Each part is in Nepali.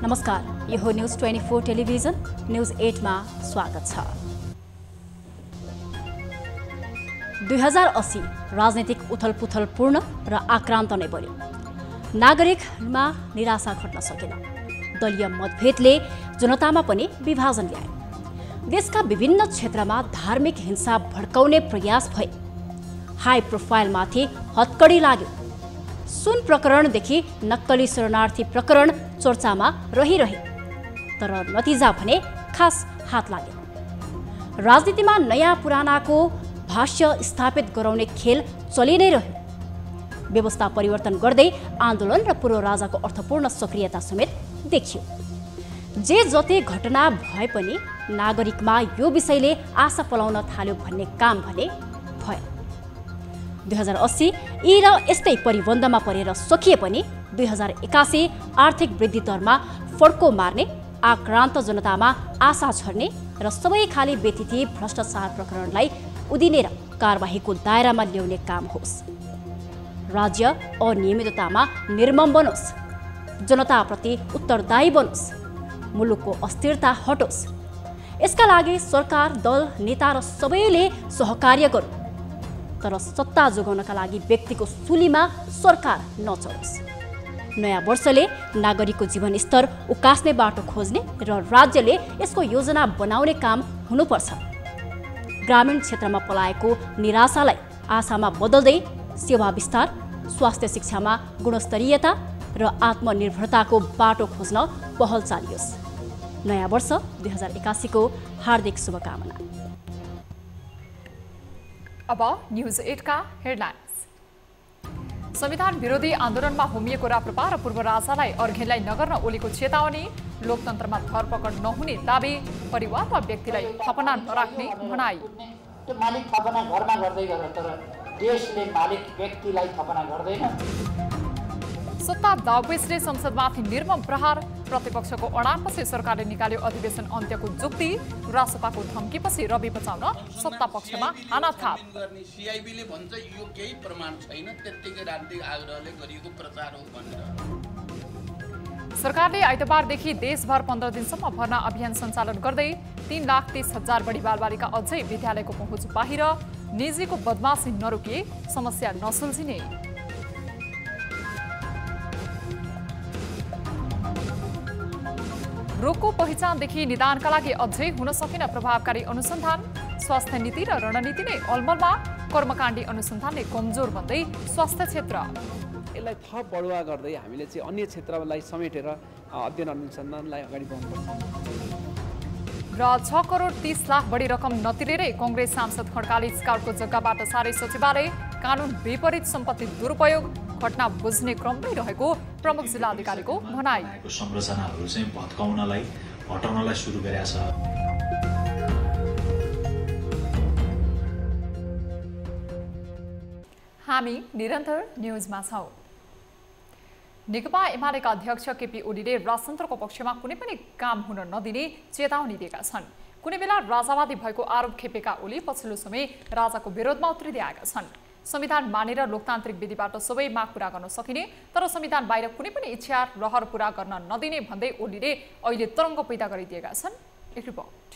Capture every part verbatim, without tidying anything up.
नमस्कार, यो हो न्यूज चौबिस टेलिभिजन न्यूज आठ मा स्वागत छ। दुई हजार अस्सी राजनीतिक उथलपुथलपूर्ण र आक्रान्त नै बन्यो। नागरिकमा निराशा घट्न सकेन। दलीय मतभेदले जनतामा पनि विभाजन ल्याए। देशका विभिन्न क्षेत्रमा धार्मिक हिंसा भड्काउने प्रयास भए। हाई प्रोफाइलमाथि हत्कडी लाग्यो। सुन प्रकरणदेखि नक्कली शरणार्थी प्रकरण चर्चामा रहिरहे, तर नतिजा भने खास हात लाग्यो। राजनीतिमा नयाँ पुरानाको भाष्य स्थापित गराउने खेल चलि नै रह्यो। व्यवस्था परिवर्तन गर्दै आन्दोलन र पूर्व राजाको अर्थपूर्ण सक्रियता समेत देखियो। जे जति घटना भए पनि नागरिकमा यो विषयले आशा पलाउन थाल्यो भन्ने काम भने भयो। दुई हजार अस्सी यी र यस्तै परिबन्धमा परेर सकिए पनि दुई हजार एकासी आर्थिक वृद्धि दरमा फड्को मार्ने, आक्रान्त जनतामा आशा झर्ने र सबै खाली व्यतिथि भ्रष्टाचार प्रकरणलाई उदिनेर कारबाहीको दायरामा ल्याउने काम होस्। राज्य अनियमिततामा निर्मम बनोस्, जनताप्रति उत्तरदायी बनोस्, मुलुकको अस्थिरता हटोस्। यसका लागि सरकार, दल, नेता र सबैले सहकार्य गरौँ। तर सत्ता जोगाउनका लागि व्यक्तिको सुलीमा सरकार नचलोस्। नयाँ वर्षले नागरिकको जीवनस्तर उकास्ने बाटो खोज्ने र राज्यले यसको योजना बनाउने काम हुनुपर्छ। ग्रामीण क्षेत्रमा पलाएको निराशालाई आशामा बदल्दै सेवा विस्तार, स्वास्थ्य शिक्षामा गुणस्तरीयता र आत्मनिर्भरताको बाटो खोज्न पहल चालियोस्। नयाँ वर्ष दुई हजार एकासीको हार्दिक शुभकामना। अब न्यूज आठ का हेडलाइन्स। संविधान विरोधी आन्दोलनमा होमिएको राप्रपा र पूर्व राजालाई अर्घेलाई नगर्न ओलीको चेतावनी। लोकतन्त्रमा धरपकड नहुने दाबी, परिवार वा व्यक्तिलाई थपना नराख्ने भनाई। त्यो मालिक थपना घरमा गर्दै गर्दा तर देशले मालिक व्यक्तिलाई थपना गर्दैन। सत्ता दावेसले संसदमाथि निर्मम प्रहार। प्रतिपक्षको अडानपछि सरकारले निकाल्यो अधिवेशन अन्त्यको जुक्ति। रासपाको धम्कीपछि रवि बचाउन सत्ता पक्षमा हानाथाप। सीआईबीले भन्छ यो केही प्रमाण छैन, त्यतिकै राजनीतिक आग्रहले गरिएको प्रचार हो भनेर। सरकारले आइतबारदेखि देशभर पन्ध्र दिनसम्म भर्ना अभियान सञ्चालन गर्दै तीन लाख तीस हजार बढी बालबालिका अझै विद्यालयको पहुँच बाहिर। निजीको बदमासी नरोकिए समस्या नसुल्झिने। रोगको पहिचानदेखि निदानका लागि अझै हुन सकेन प्रभावकारी अनुसन्धान। स्वास्थ्य नीति र रणनीति नै अलमलमा। कर्मकाण्डी अनुसन्धानले कमजोर बन्दै स्वास्थ्य क्षेत्र। यसलाई थप बढुवा गर्दै हामीले चाहिँ अन्य क्षेत्रलाई समेटेर अध्ययन अनुसन्धानलाई अगाडि बढाउनुपर्छ। र छ करोड तीस लाख बढी रकम नतिरेरै कङ्ग्रेस सांसद खड्काले स्काउटको जग्गाबाट सारे सचिवालय। कानुन विपरीत सम्पत्ति दुरुपयोग घटना बुझ्ने क्रममै रहेको प्रमुख जिल्ला अधिकारीको भनाई। संरचनाहरू चाहिँ भत्काउनलाई हटाउनलाई सुरु गरेका छ। हामी निरन्तर न्यूजमा छौं। नेकपा एमालेका अध्यक्ष केपी ओलीले राजतन्त्रको पक्षमा कुनै पनि काम हुन नदिने चेतावनी दिएका छन्। कुनै बेला राजावादी भएको आरोप खेपेका ओली पछिल्लो समय राजाको विरोधमा उत्रिँदै आएका छन्। संविधान मानेर लोकतान्त्रिक विधिबाट सबै माग पूरा गर्न सकिने, तर संविधान बाहिर कुनै पनि इच्छा रहर पूरा गर्न नदिने भन्दै ओलीले अहिले तरङ्ग पैदा गरिदिएका छन्। एक रिपोर्ट।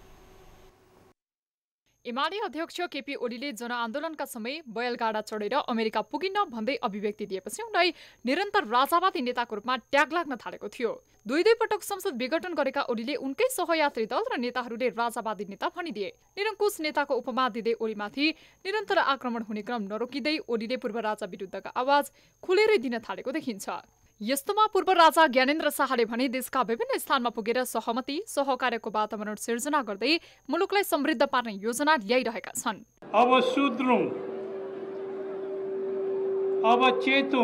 एमाले अध्यक्ष केपी ओलीले जनआन्दोलनका समय बैलगाडा चढेर अमेरिका पुगिन्न भन्दै अभिव्यक्ति दिएपछि उनलाई निरन्तर राजावादी नेताको रूपमा ट्याग लाग्न थालेको थियो। दुई दुई पटक संसद विघटन गरेका ओलीले उनकै सहयात्री दल र नेताहरूले राजावादी नेता भनिदिए। निरङ्कुश नेताको उपमा दिँदै ओलीमाथि निरन्तर आक्रमण हुने क्रम नरोकिँदै ओलीले पूर्व राजा विरुद्धका आवाज खुलेरै दिन थालेको देखिन्छ। यस्तोमा पूर्व राजा ज्ञानेन्द्र शाहले भने देशका विभिन्न स्थानमा पुगेर सहमति, सहकार्यको वातावरण सिर्जना गर्दै मुलुकलाई समृद्ध पार्ने योजना ल्याइरहेका छन्। अब सुध्रौं, अब चेतौं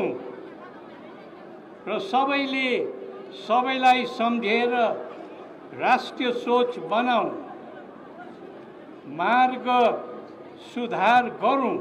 र सबैले सबैलाई सम्झेर राष्ट्रिय सोच बनाऊ, मार्ग सुधार गरौं।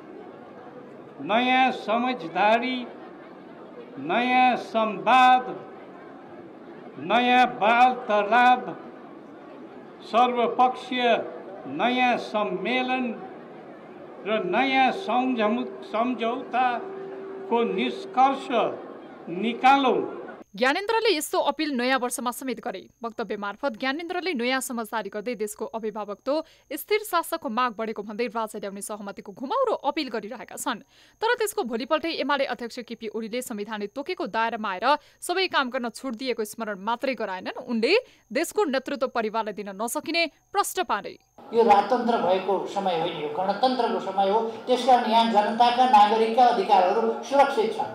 नयाँ समझदारी, नयाँ संवाद, नयाँ वार्तालाप, सर्वपक्षीय नयाँ सम्मेलन र नयाँ सम्झौताको निष्कर्ष निकालौं। ज्ञानेन्द्रले यस्तो अपिल नयाँ वर्षमा समेत गरे। वक्तव्य मार्फत ज्ञानेन्द्रले नयाँ समझदारी गर्दै देशको अभिभावकत्व स्थिर शासकको माग बढेको भन्दै राजा ल्याउने सहमतिको घुमाउरो अपिल गरिरहेका छन्। तर त्यसको भोलिपल्टै एमाले अध्यक्ष केपी ओलीले संविधानले तोकेको दायरामा आएर सबै काम गर्न छुट दिएको स्मरण मात्रै गराएनन्। उनले देशको नेतृत्व परिवारलाई दिन नसकिने प्रश्न पारे। यो राजतन्त्र भएको समय होइन, यो गणतन्त्रको समय हो। त्यसकारण यहाँ जनताका नागरिकका अधिकारहरू सुरक्षित छन्।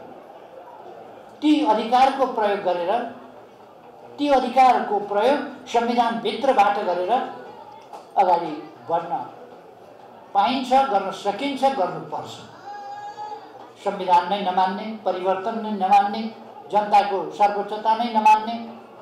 ती अधिकारको प्रयोग गरेर ती अधिकारको प्रयोग संविधानभित्रबाट गरेर अगाडि बढ्न पाइन्छ, गर्न सकिन्छ, गर्नुपर्छ। संविधान नै नमान्ने, परिवर्तन नै नमान्ने, जनताको सर्वोच्चता नै नमान्ने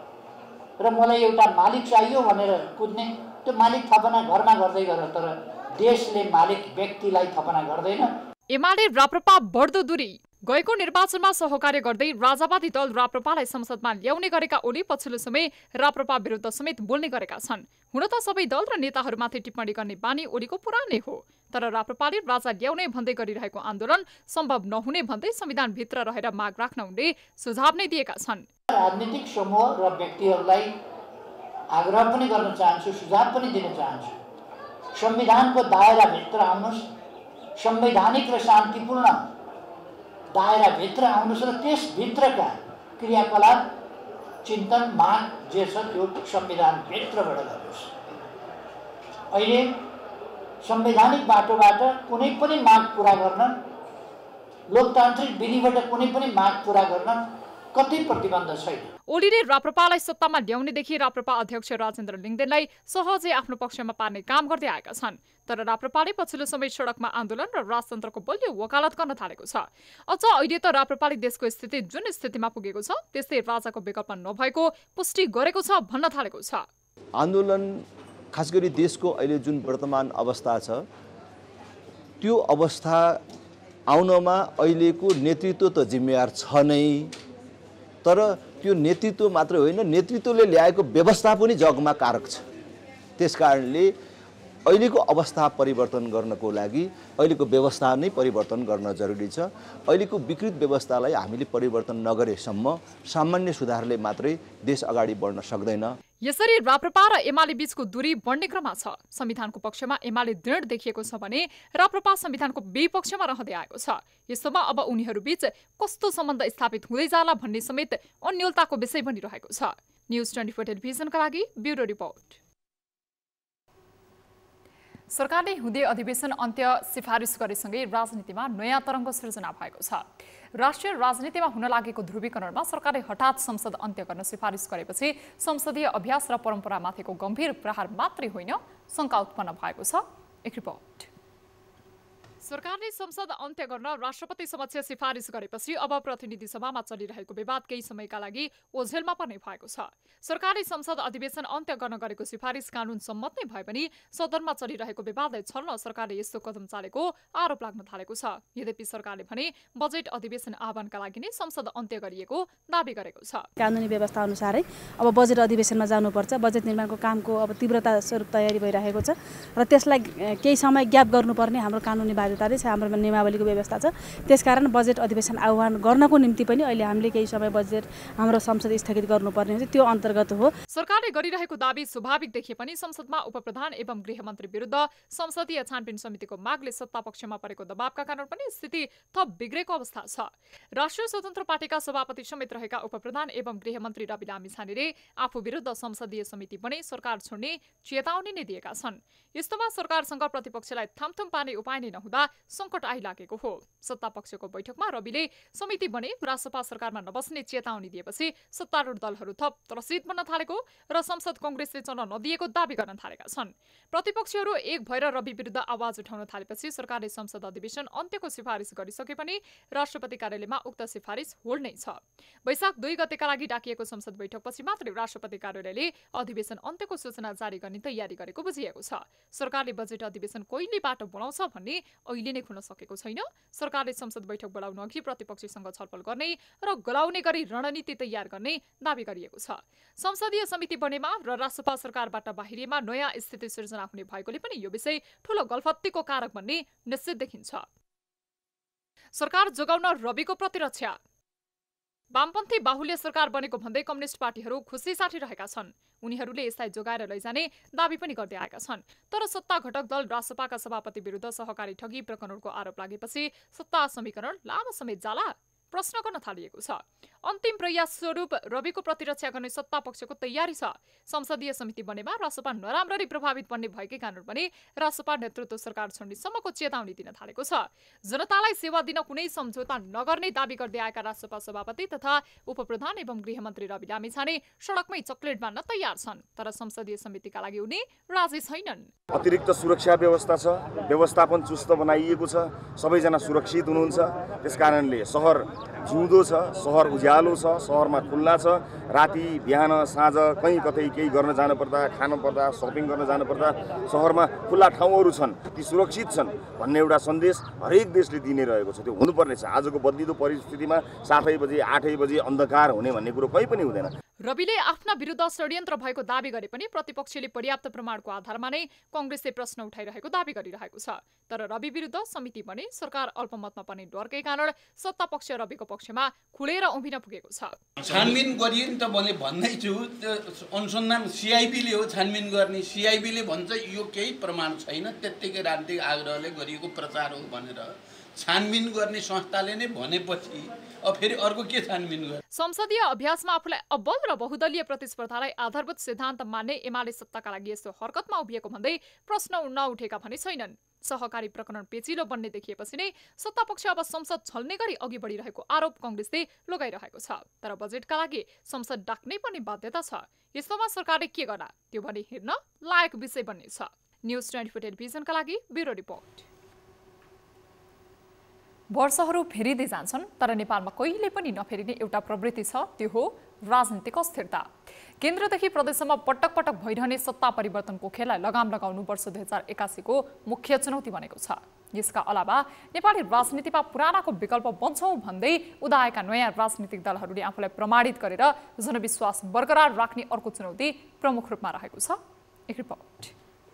र मलाई एउटा मालिक चाहियो भनेर कुद्ने, त्यो मालिक थपना घरमा गर्दै गर, तर देशले मालिक व्यक्तिलाई थपना गर्दैन। एमाले राप्रपा बढ्दो दूरी। गएको निर्वाचनमा सहकार्य गर्दै राजावादी दल राप्रपालाई संसदमा ल्याउने गरेका ओली पछिल्लो समय राप्रपा विरुद्ध समेत बोल्ने गरेका छन्। हुन त सबै दल र नेताहरूमाथि टिप्पणी गर्ने बानी ओलीको पुरानै हो। तर राप्रपाले राजा ल्याउने भन्दै गरिरहेको आन्दोलन सम्भव नहुने भन्दै संविधानभित्र रहेर माग राख्न उनले सुझाव नै दिएका छन्। राजनीतिक समूह र व्यक्तिहरूलाई आग्रह पनि गर्न चाहन्छु, सुझाव पनि दिन चाहन्छु। संविधानको दायराभित्र आउनुहोस्, संवैधानिक र शान्तिपूर्ण दायराभित्र आउनुहोस् र त्यसभित्रका क्रियाकलाप, चिन्तन, माग जे छ त्यो संविधानभित्रबाट गर्नुहोस्। अहिले संवैधानिक बाटोबाट कुनै पनि माग पुरा गर्न, लोकतान्त्रिक विधिबाट कुनै पनि माग पुरा गर्न कतै प्रतिबन्ध छैन। ओलीले राप्रपालाई सत्तामा ल्याउनेदेखि राप्रपा अध्यक्ष राजेन्द्र लिङ्गदेनलाई सहजै आफ्नो पक्षमा पार्ने काम गर्दै आएका छन्। तर राप्रपाले पछिल्लो समय सडकमा आन्दोलन र राजतन्त्रको बलियो वकालत गर्न थालेको छ। अझ अहिले त राप्रपाले देशको स्थिति जुन स्थितिमा पुगेको छ त्यस्तै राजाको विकल्प नभएको पुष्टि गरेको छ भन्न थालेको छ। आन्दोलन खास गरी देशको अहिले जुन वर्तमान अवस्था छ त्यो अवस्था आउनमा अहिलेको नेतृत्व त जिम्मेवार छ नै, तर त्यो नेतृत्व मात्र होइन, नेतृत्वले ल्याएको व्यवस्था पनि जगमा कारक छ। त्यसकारणले अहिलेको अवस्था परिवर्तन गर्नको लागि अहिलेको व्यवस्था नै परिवर्तन गर्न जरुरी छ। अहिलेको विकृत व्यवस्थालाई हामीले परिवर्तन नगरेसम्म सामान्य सुधारले मात्रै देश अगाडि बढ्न सक्दैन। यसरी राप्रपा र एमाले बीचको दूरी बढ्ने क्रममा छ। संविधानको पक्षमा एमाले दृढ देखिएको छ भने राप्रपा संविधानको विपक्षमा रहँदै आएको छ। यस्तोमा अब उनीहरू बीच कस्तो सम्बन्ध स्थापित हुँदै जाला भन्ने समेत अन्यलताको विषय बनिरहेको छ। न्युज ट्वेन्टी फोर टेलिभिजनका लागि ब्युरो रिपोर्ट। सरकारले हुँदै अधिवेशन अन्त्य सिफारिस गरेसँगै राजनीतिमा नयाँ तरङ्ग सृजना भएको छ। राष्ट्रिय राजनीतिमा हुन लागेको ध्रुवीकरणमा सरकारले हठात संसद अन्त्य गर्न सिफारिस गरेपछि संसदीय अभ्यास र परम्परामाथिको गम्भीर प्रहार मात्रै होइन, शङ्का उत्पन्न भएको छ। एक रिपोर्ट। सरकारले संसद अन्त्य गर्न राष्ट्रपति समक्ष सिफारिस गरेपछि अब प्रतिनिधि सभामा चलिरहेको विवाद केही समयका लागि ओझेलमा पर्ने भएको छ। सरकारले संसद अधिवेशन अन्त्य गर्न गरेको सिफारिस कानून सम्मत नै भए पनि सदनमा चलिरहेको विवादलाई छल्न सरकारले यस्तो कदम चालेको आरोप लाग्न थालेको छ। यद्यपि सरकारले भने बजेट अधिवेशन आह्वानका लागि नै संसद अन्त्य गरिएको दावी गरेको छ। कानुनी व्यवस्था अनुसारै अब बजेट अधिवेशनमा जानुपर्छ। बजेट निर्माणको कामको अब तीव्रता स्वरूप तयारी भइरहेको छ र त्यसलाई केही समय ग्याप गर्नुपर्ने हाम्रो कानुनी बाध्यता छ, हाम्रो नियमावलीको व्यवस्था छ। त्यसकारण बजेट अधिवेशन आह्वान गर्नको निम्ति पनि अहिले हामीले केही समय बजेट हाम्रो संसद स्थगित गर्नुपर्ने हुन्छ, त्यो अन्तर्गत हो। सरकारले गरिरहेको दावी स्वाभाविक देखिए पनि संसदमा उपप्रधान एवं गृहमन्त्री विरुद्ध संसदीय छानबिन समितिको मागले सत्ता पक्षमा परेको दबावका कारण पनि स्थिति थप बिग्रेको अवस्था छ। राष्ट्रिय स्वतन्त्र पार्टीका सभापति समेत रहेका उपप्रधान एवं गृहमन्त्री रवि लामिछानेले आफू विरुद्ध संसदीय समिति बने सरकार छोड्ने चेतावनी नै दिएका छन्। यस्तोमा सरकारसँग प्रतिपक्षलाई थामथुम पार्ने उपाय नै नहुँदा संकट आइलागेको हो। सत्ता पक्षको बैठकमा रविले समिति बने रासपा सरकारमा नबस्ने चेतावनी दिएपछि सत्तारूढ दलहरू थप त्रसित बन्न थालेको र संसद कङ्ग्रेसले चल्न नदिएको दावी गर्न थालेका छन्। प्रतिपक्षहरू एक भएर रवि विरुद्ध आवाज उठाउन थालेपछि सरकारले संसद अधिवेशन अन्त्यको सिफारिस गरिसके पनि राष्ट्रपति कार्यालयमा उक्त सिफारिस होल्ड नै छ। वैशाख दुई गतेका लागि डाकिएको संसद बैठकपछि मात्रै राष्ट्रपति कार्यालयले अधिवेशन अन्त्यको सूचना जारी गर्ने तयारी गरेको बुझिएको छ। सरकारले बजेट अधिवेशन कहिले बाटो बोलाउँछ भन्ने अहिले नै खुल्न सकेको छैन। सरकारले संसद बैठक बोलाउन अघि प्रतिपक्षसँग छलफल गर्ने र गलाउने गरी रणनीति तयार गर्ने दावी गरिएको छ। संसदीय समिति बनेमा र रासपा सरकारबाट बाहिरिएमा नयाँ स्थिति सृजना हुने भएकोले पनि यो विषय ठूलो गलफत्तीको कारक भन्ने निश्चित देखिन्छ। सरकार जोगाउन रविको प्रतिरक्षा। वामपन्थी बाहुल्य सरकार बनेको भन्दै कम्युनिस्ट पार्टीहरू खुसी साटिरहेका छन्। उनीहरूले यसलाई जोगाएर लैजाने दाबी पनि गर्दै आएका छन्। तर सत्ता घटक दल रासपाका सभापति विरुद्ध सहकारी ठगी प्रकरणको आरोप लागेपछि सत्ता समीकरण लामो समय जाला प्रश्न गर्न थालिएको छ। अन्तिम प्रयास स्वरूप रविको प्रतिरक्षा गर्ने सत्ता पक्षको तयारी छ। संसदीय समिति बनेमा रासपा नराम्ररी प्रभावित बन्ने भएकै कारण पनि रासपा नेतृत्व सरकार छोड्नेसम्मको चेतावनी दिन थालेको छ। जनतालाई सेवा दिन कुनै सम्झौता नगर्ने दाबी गर्दै आएका रासपा सभापति तथा उपप्रधान एवं गृहमन्त्री रवि लामिछाने सडकमै चक्लेट बाँड्न तयार छन्। तर संसदीय समितिका लागि उनी राजी छैनन्। अतिरिक्त सुरक्षा व्यवस्था छ, व्यवस्थापन चुस्त बनाइएको छ, सबैजना सुरक्षित हुनुहुन्छ। त्यसकारणले सहर जिउँदो छ, सहर उज्यालो छ, सहरमा खुल्ला छ। राति बिहान साँझ कहीँ कतै केही गर्न जानुपर्दा, खान पर्दा, सपिङ गर्न जानुपर्दा सहरमा खुल्ला ठाउँहरू छन्, ती सुरक्षित छन् भन्ने एउटा सन्देश हरेक देशले दिने रहेको छ। त्यो हुनुपर्ने छ। आजको बदलिदो परिस्थितिमा सातै बजे आठै बजे अन्धकार हुने भन्ने कुरो कहीँ पनि हुँदैन। रविले आफ्ना विरुद्ध षड्यन्त्र भएको दावी गरे पनि प्रतिपक्षले पर्याप्त प्रमाणको आधारमा नै कांग्रेसले प्रश्न उठाइरहेको दावी गरिरहेको छ। तर रवि विरुद्ध समिति बने सरकार अल्पमतमा पनि डरकै कारण सत्ता पक्ष रविको पक्षमा खुलेर उभिन पुगेको छ। छानबिन गरियो नि त मैले भन्दै छु, अनुसन्धान सिआइबीले हो छानबिन गर्ने। सिआइबीले भन्छ यो केही प्रमाण छैन, त्यत्तिकै राजनीतिक आग्रहले गरिएको प्रचार हो भनेर छानबिन गर्ने संस्थाले नै भनेपछि अब फेरि अर्को के छानबिन गर्ने? संसदीय अभ्यासमा आफूलाई अब्बल र बहुदलीय प्रतिस्पर्धालाई आधारभूत सिद्धान्त मान्ने एमाले सत्ताका लागि यस्तो हरकतमा उभिएको भन्दै प्रश्न नउठेका भने छैनन्। सहकारी प्रकरण पेचिलो बन्ने देखिएपछि नै सत्तापक्ष अब संसद छल्ने गरी अघि बढिरहेको आरोप कांग्रेसले लगाइरहेको छ। तर बजेटका लागि संसद डाक्नै पर्ने बाध्यता छ। यस्तोमा सरकारले के गर्ला त्यो भनी हेर्न लायक विषय बन्नेछ। न्युज ट्वेन्टी फोर टेलिभिजनका लागि ब्युरो रिपोर्ट। वर्षहरू फेरिँदै जान्छन् तर नेपालमा कहिले पनि नफेरिने एउटा प्रवृत्ति छ, त्यो हो राजनीतिक अस्थिरता। केन्द्रदेखि प्रदेशसम्म पटक पटक भइरहने सत्ता परिवर्तनको खेललाई लगाम लगाउनु वर्ष दुई हजार एकासीको मुख्य चुनौती बनेको छ। यसका अलावा नेपाली राजनीतिमा पुरानाको विकल्प बन्छौँ भन्दै उदाएका नयाँ राजनीतिक दलहरूले आफूलाई प्रमाणित गरेर जनविश्वास बरकरार राख्ने अर्को चुनौती प्रमुख रूपमा रहेको छ। एक रिपोर्ट।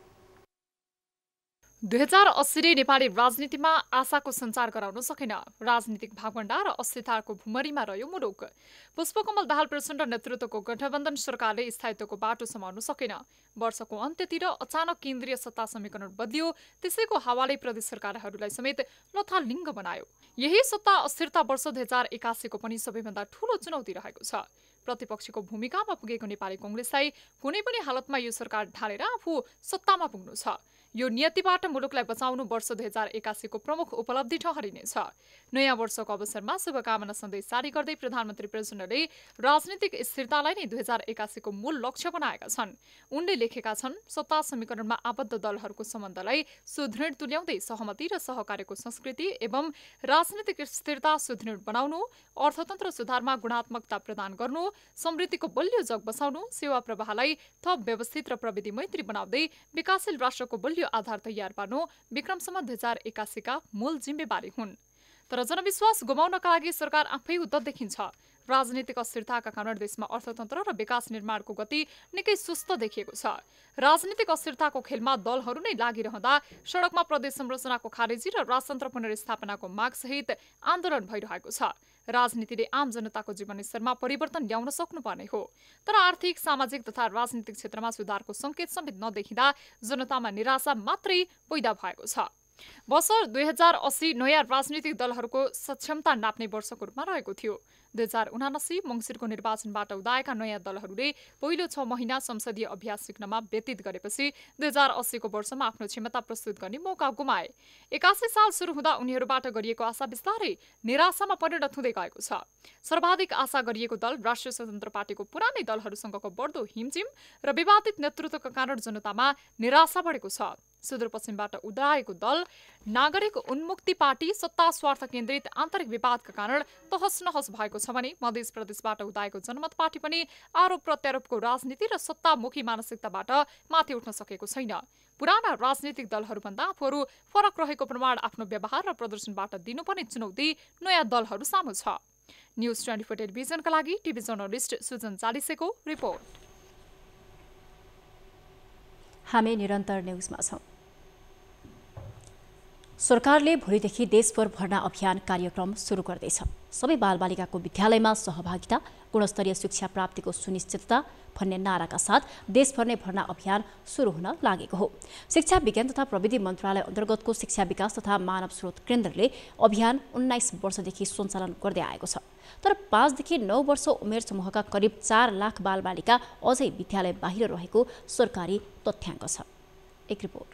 दुई हजार अस्सीले नेपाली राजनीतिमा आशाको सञ्चार गराउन सकेन। राजनीतिक भागभण्डा र अस्थिरताको भुमरीमा रह्यो मुलुक। पुष्पकमल दाहाल प्रचण्ड नेतृत्वको गठबन्धन सरकारले स्थायित्वको बाटो समाउन सकेन। वर्षको अन्त्यतिर अचानक केन्द्रीय सत्ता समीकरण बदलियो, त्यसैको हावाले प्रदेश सरकारहरूलाई समेत लथालिङ्ग बनायो। यही सत्ता अस्थिरता वर्ष दुई हजार एकासीको पनि सबैभन्दा ठूलो चुनौती रहेको छ। प्रतिपक्षको भूमिकामा पुगेको नेपाली कांग्रेसलाई कुनै पनि हालतमा यो सरकार ढालेर आफू सत्तामा पुग्नु छ। यो नियतिबाट मुलुकलाई बचाउनु वर्ष दुई हजार एकासीको प्रमुख उपलब्धि ठहरिनेछ। नयाँ वर्षको अवसरमा शुभकामना सन्देश जारी गर्दै प्रधानमन्त्री प्रचण्डले राजनीतिक स्थिरतालाई नै दुई हजार एकासीको मूल लक्ष्य बनाएका छन्। उनले लेखेका छन्, सत्ता समीकरणमा आबद्ध दलहरूको सम्बन्धलाई सुदृढ तुल्याउँदै सहमति र सहकार्यको संस्कृति एवं राजनीतिक स्थिरता सुदृढ बनाउनु, अर्थतन्त्र सुधारमा गुणात्मकता प्रदान गर्नु, समृद्धिको बलियो जग बसाउनु, सेवा प्रवाहलाई थप व्यवस्थित र प्रविधि मैत्री बनाउँदै विकासशील राष्ट्रको बलियो आधार तयार पार्नु विक्रमसम्म दुई हजार एकासीका मूल जिम्मेवारी हुन्। तर जनविश्वास गुमाउनका लागि सरकार आफै उद्धत देखिन्छ। राजनीतिक अस्थिरताका कारण देशमा अर्थतन्त्र र विकास निर्माणको गति निकै सुस्त देखिएको छ। राजनीतिक अस्थिरताको खेलमा दलहरू नै लागिरहँदा सडकमा प्रदेश संरचनाको खारेजी र राजतन्त्र पुनर्स्थापनाको मागसहित आन्दोलन भइरहेको छ। राजनीतिले आम जनताको जीवनस्तरमा परिवर्तन ल्याउन सक्नुपर्ने हो। तर आर्थिक, सामाजिक तथा राजनीतिक क्षेत्रमा सुधारको सङ्केत समेत नदेखिँदा जनतामा निराशा मात्रै पैदा भएको छ। वर्ष दुई हजार अस्सी नयाँ राजनीतिक दलहरूको सक्षमता नाप्ने वर्षको रूपमा रहेको थियो। दुई हजार उनासी मङ्सिरको निर्वाचनबाट उदाएका नयाँ दलहरूले पहिलो छ महिना संसदीय अभ्यास सिक्नमा व्यतीत गरेपछि दुई हजार अस्सीको वर्षमा आफ्नो क्षमता प्रस्तुत गर्ने मौका गुमाए। एकासी साल सुरु हुँदा उनीहरूबाट गरिएको आशा बिस्तारै निराशामा परिणत हुँदै गएको छ। सर्वाधिक आशा गरिएको दल राष्ट्रिय स्वतन्त्र पार्टीको पुरानै दलहरूसँगको बढ्दो हिमजिम र विवादित नेतृत्वका कारण जनतामा निराशा बढेको छ। सुदूरपश्चिमबाट उदाएको दल नागरिक उन्मुक्ति पार्टी सत्ता स्वार्थ केन्द्रित आन्तरिक विवादका कारण तहस नहस भएको छ भने मध्य प्रदेशबाट उदाएको जनमत पार्टी पनि आरोप प्रत्यारोपको राजनीति र सत्तामुखी मानसिकताबाट माथि उठ्न सकेको छैन। पुराना राजनीतिक दलहरूभन्दा आफूहरू फरक रहेको प्रमाण आफ्नो व्यवहार र प्रदर्शनबाट दिनुपर्ने चुनौती नयाँ दलहरू सामु छ। न्युज ट्वेन्टी फोर टेलिभिजनका लागि टिभी जर्नलिस्ट सुजन चालिसेको रिपोर्ट। हामी निरन्तर न्युजमा छौँ। सरकारले भोलिदेखि देशभर भर्ना अभियान कार्यक्रम सुरु गर्दैछ। सबै बालबालिकाको विद्यालयमा सहभागिता, गुणस्तरीय शिक्षा प्राप्तिको सुनिश्चितता भन्ने नाराका साथ देशभर नै भर्ना अभियान सुरु हुन लागेको हो। शिक्षा विज्ञान तथा प्रविधि मन्त्रालय अन्तर्गतको शिक्षा विकास तथा मानव स्रोत केन्द्रले अभियान उन्नाइस वर्षदेखि सञ्चालन गर्दै आएको छ। तर पाँचदेखि नौ वर्ष उमेर समूहका करिब चार लाख बालबालिका अझै विद्यालय बाहिर रहेको सरकारी तथ्याङ्क छ। एक रिपोर्ट।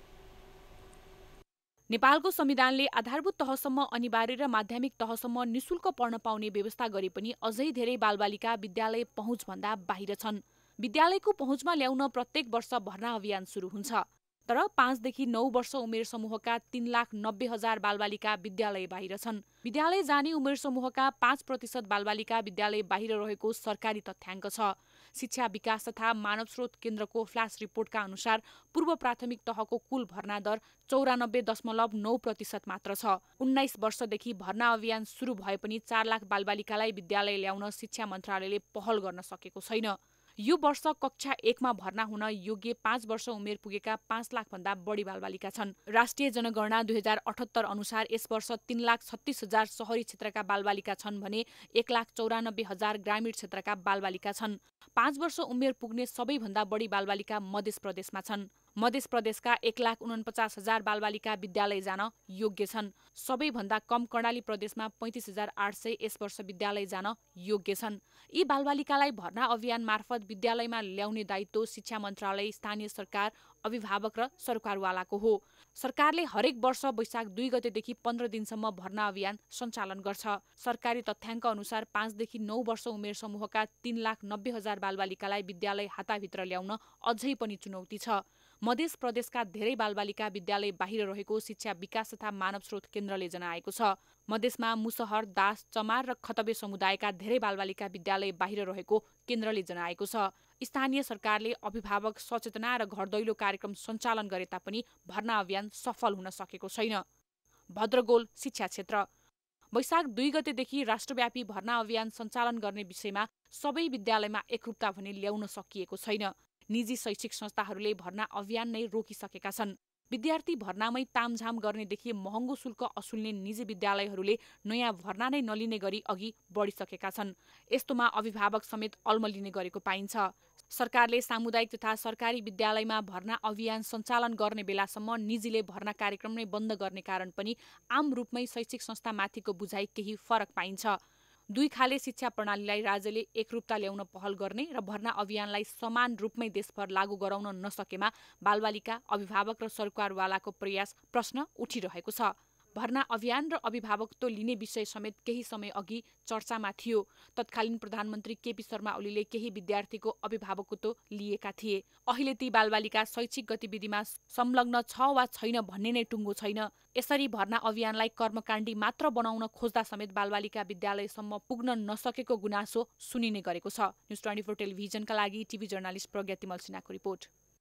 नेपालको संविधानले आधारभूत तहसम्म अनिवार्य र माध्यमिक तहसम्म निशुल्क पढ्न पाउने व्यवस्था गरे पनि अझै धेरै बालबालिका विद्यालय पहुँचभन्दा बाहिर छन्। विद्यालयको पहुँचमा ल्याउन प्रत्येक वर्ष भर्ना अभियान सुरु हुन्छ। तर पाँचदेखि नौ वर्ष उमेर समूहका तीन लाख नब्बे हजार बालबालिका विद्यालय बाहिर छन्। विद्यालय जाने उमेर समूहका पाँच प्रतिशत बालबालिका विद्यालय बाहिर रहेको सरकारी तथ्याङ्क छ। शिक्षा विकास तथा मानव स्रोत केन्द्रको फ्ल्यास रिपोर्टका अनुसार पूर्व प्राथमिक तहको कुल भर्ना दर चौरानब्बे दशमलव नौ प्रतिशत मात्र छ। उन्नाइस वर्षदेखि भर्ना अभियान सुरु भए पनि चार लाख बालबालिकालाई विद्यालय ल्याउन शिक्षा मन्त्रालयले पहल गर्न सकेको छैन। यो वर्ष कक्षा एकमा भर्ना हुन योग्य पाँच वर्ष उमेर पुगेका पाँच लाख भन्दा बढी बालबालिका छन्। राष्ट्रिय जनगणना दुई हजार अठहत्तर अनुसार यस वर्ष तीन लाख छत्तीस हजार शहरी क्षेत्रका बालबालिका छन् भने एक लाख चौरानब्बे हजार ग्रामीण क्षेत्रका बालबालिका छन्। पाँच वर्ष उमेर पुग्ने सबैभन्दा बढी बालबालिका मध्य प्रदेशमा छन्। मध्य प्रदेशका एक लाख उनपचास हजार बालबालिका विद्यालय जान योग्य छन्। सबैभन्दा कम कर्णाली प्रदेशमा पैँतिस हजार आठ सय यस वर्ष विद्यालय जान योग्य छन्। यी बालबालिकालाई भर्ना अभियान मार्फत विद्यालयमा ल्याउने दायित्व शिक्षा मन्त्रालय, स्थानीय सरकार, अभिभावक र सरकारवालाको हो। सरकारले हरेक वर्ष वैशाख दुई गतेदेखि पन्ध्र दिनसम्म भर्ना अभियान सञ्चालन गर्छ। सरकारी तथ्याङ्क अनुसार पाँचदेखि नौ वर्ष उमेर समूहका तीन लाख नब्बे हजार बालबालिकालाई विद्यालय हाताभित्र ल्याउन अझै पनि चुनौती छ। मध्य प्रदेशका धेरै बालबालिका विद्यालय बाहिर रहेको शिक्षा विकास तथा मानव स्रोत केन्द्रले जनाएको छ। मधेसमा मुसहर, दास, चमार र खतबे समुदायका धेरै बालबालिका विद्यालय बाहिर रहेको केन्द्रले जनाएको छ। स्थानीय सरकारले अभिभावक सचेतना र घर दैलो कार्यक्रम सञ्चालन गरे तापनि भर्ना अभियान सफल हुन सकेको छैन। भद्रगोल शिक्षा क्षेत्र। वैशाख दुई गतेदेखि राष्ट्रव्यापी भर्ना अभियान सञ्चालन गर्ने विषयमा सबै विद्यालयमा एकरूपता भने ल्याउन सकिएको छैन। निजी शैक्षिक संस्थाहरूले भर्ना अभियान नै रोकिसकेका छन्। विद्यार्थी भर्नामै तामझाम गर्नेदेखि महँगो शुल्क असुल्ने निजी विद्यालयहरूले नयाँ भर्ना नै नलिने गरी अघि बढिसकेका छन्। यस्तोमा अभिभावक समेत अल्मलिने गरेको पाइन्छ। सरकारले सामुदायिक तथा सरकारी विद्यालयमा भर्ना अभियान सञ्चालन गर्ने बेलासम्म निजीले भर्ना कार्यक्रम नै बन्द गर्ने कारण पनि आम रूपमै शैक्षिक संस्थामाथिको बुझाइ केही फरक पाइन्छ। दुई खाले शिक्षा प्रणालीलाई राज्यले एकरूपता ल्याउन पहल गर्ने र भर्ना अभियानलाई समान रूपमै देशभर लागू गराउन नसकेमा बालबालिका, अभिभावक र सरकारवालाको प्रयास प्रश्न उठिरहेको छ। भर्ना अभियान र अभिभावकत्व लिने विषय समेत केही समय अघि चर्चामा थियो। तत्कालीन प्रधानमन्त्री केपी शर्मा ओलीले केही विद्यार्थीको अभिभावकत्व लिएका थिए। अहिले ती बालबालिका शैक्षिक गतिविधिमा संलग्न छ वा छैन भन्ने नै टुङ्गो छैन। यसरी भर्ना अभियानलाई कर्मकाण्डी मात्र बनाउन खोज्दा समेत बालबालिका विद्यालयसम्म पुग्न नसकेको गुनासो सुनिने गरेको छ। न्युज ट्वेन्टी फोर टेलिभिजनका लागि टिभी जर्नालिस्ट प्रज्ञा तिमल सिन्हाको रिपोर्ट।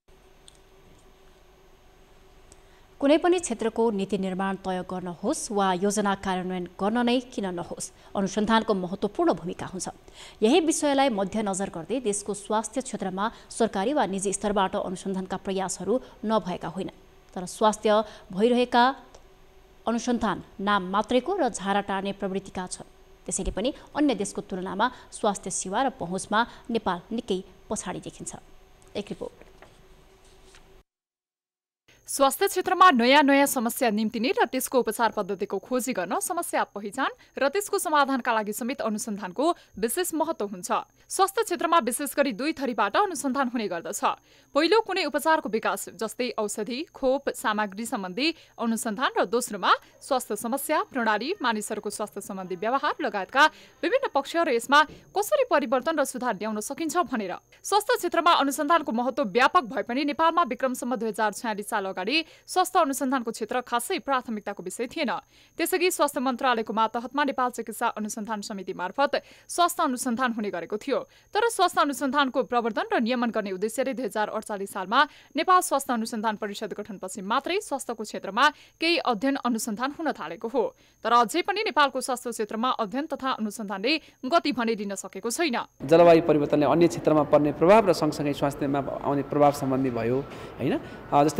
कुनै पनि क्षेत्रको नीति निर्माण तय गर्न होस् वा योजना कार्यान्वयन गर्न नै किन नहोस्, अनुसन्धानको महत्त्वपूर्ण भूमिका हुन्छ। यही विषयलाई मध्यनजर गर्दै देशको स्वास्थ्य क्षेत्रमा सरकारी वा निजी स्तरबाट अनुसन्धानका प्रयासहरू नभएका होइन, तर स्वास्थ्य भइरहेका अनुसन्धान नाम मात्रैको र झारा टार्ने प्रवृत्तिका छन्। त्यसैले पनि अन्य देशको तुलनामा स्वास्थ्य सेवा र पहुँचमा नेपाल निकै पछाडि देखिन्छ। एक रिपोर्ट। स्वास्थ्य क्षेत्रमा नयाँ नयाँ समस्या निम्तिने र त्यसको उपचार पद्धतिको खोजी गर्न, समस्या पहिचान र त्यसको समाधानका लागि समेत अनुसन्धानको विशेष महत्त्व हुन्छ। स्वास्थ्य क्षेत्रमा विशेष गरी दुई थरीबाट अनुसन्धान हुने गर्दछ। पहिलो कुनै उपचारको विकास, जस्तै औषधि, खोप, सामग्री सम्बन्धी अनुसन्धान, र दोस्रोमा स्वास्थ्य समस्या, प्रणाली, मानिसहरूको स्वास्थ्य सम्बन्धी व्यवहार लगायतका विभिन्न पक्षहरू यसमा कसरी परिवर्तन र सुधार ल्याउन सकिन्छ भनेर। स्वास्थ्य क्षेत्रमा अनुसन्धानको महत्त्व व्यापक भए पनि नेपालमा विक्रमसम्म दुई हजार छयालिस साल अगाडि स्वास्थ्य अनुसन्धानको क्षेत्र खासै प्राथमिकताको विषय थिएन। त्यसअघि स्वास्थ्य मन्त्रालयको मातहतमा नेपाल चिकित्सा अनुसन्धान समिति मार्फत स्वास्थ्य अनुसन्धान हुने गरेको थियो। तर स्वास्थ्य अनुसन्धानको प्रवर्धन र नियमन गर्ने उद्देश्यले दुई हजार अडचालिस सालमा नेपाल स्वास्थ्य अनुसन्धान परिषद गठनपछि मात्रै स्वास्थ्यको क्षेत्रमा केही अध्ययन अनुसन्धान हुन थालेको हो। तर अझै पनि नेपालको स्वास्थ्य क्षेत्रमा अध्ययन तथा अनुसन्धानले गति भने दिन सकेको छैन। जलवायु परिवर्तनले अन्य क्षेत्रमा पर्ने प्रभाव र सँगसँगै स्वास्थ्यमा आउने प्रभाव सम्बन्धी भयो, होइन? जस्तै खोपकै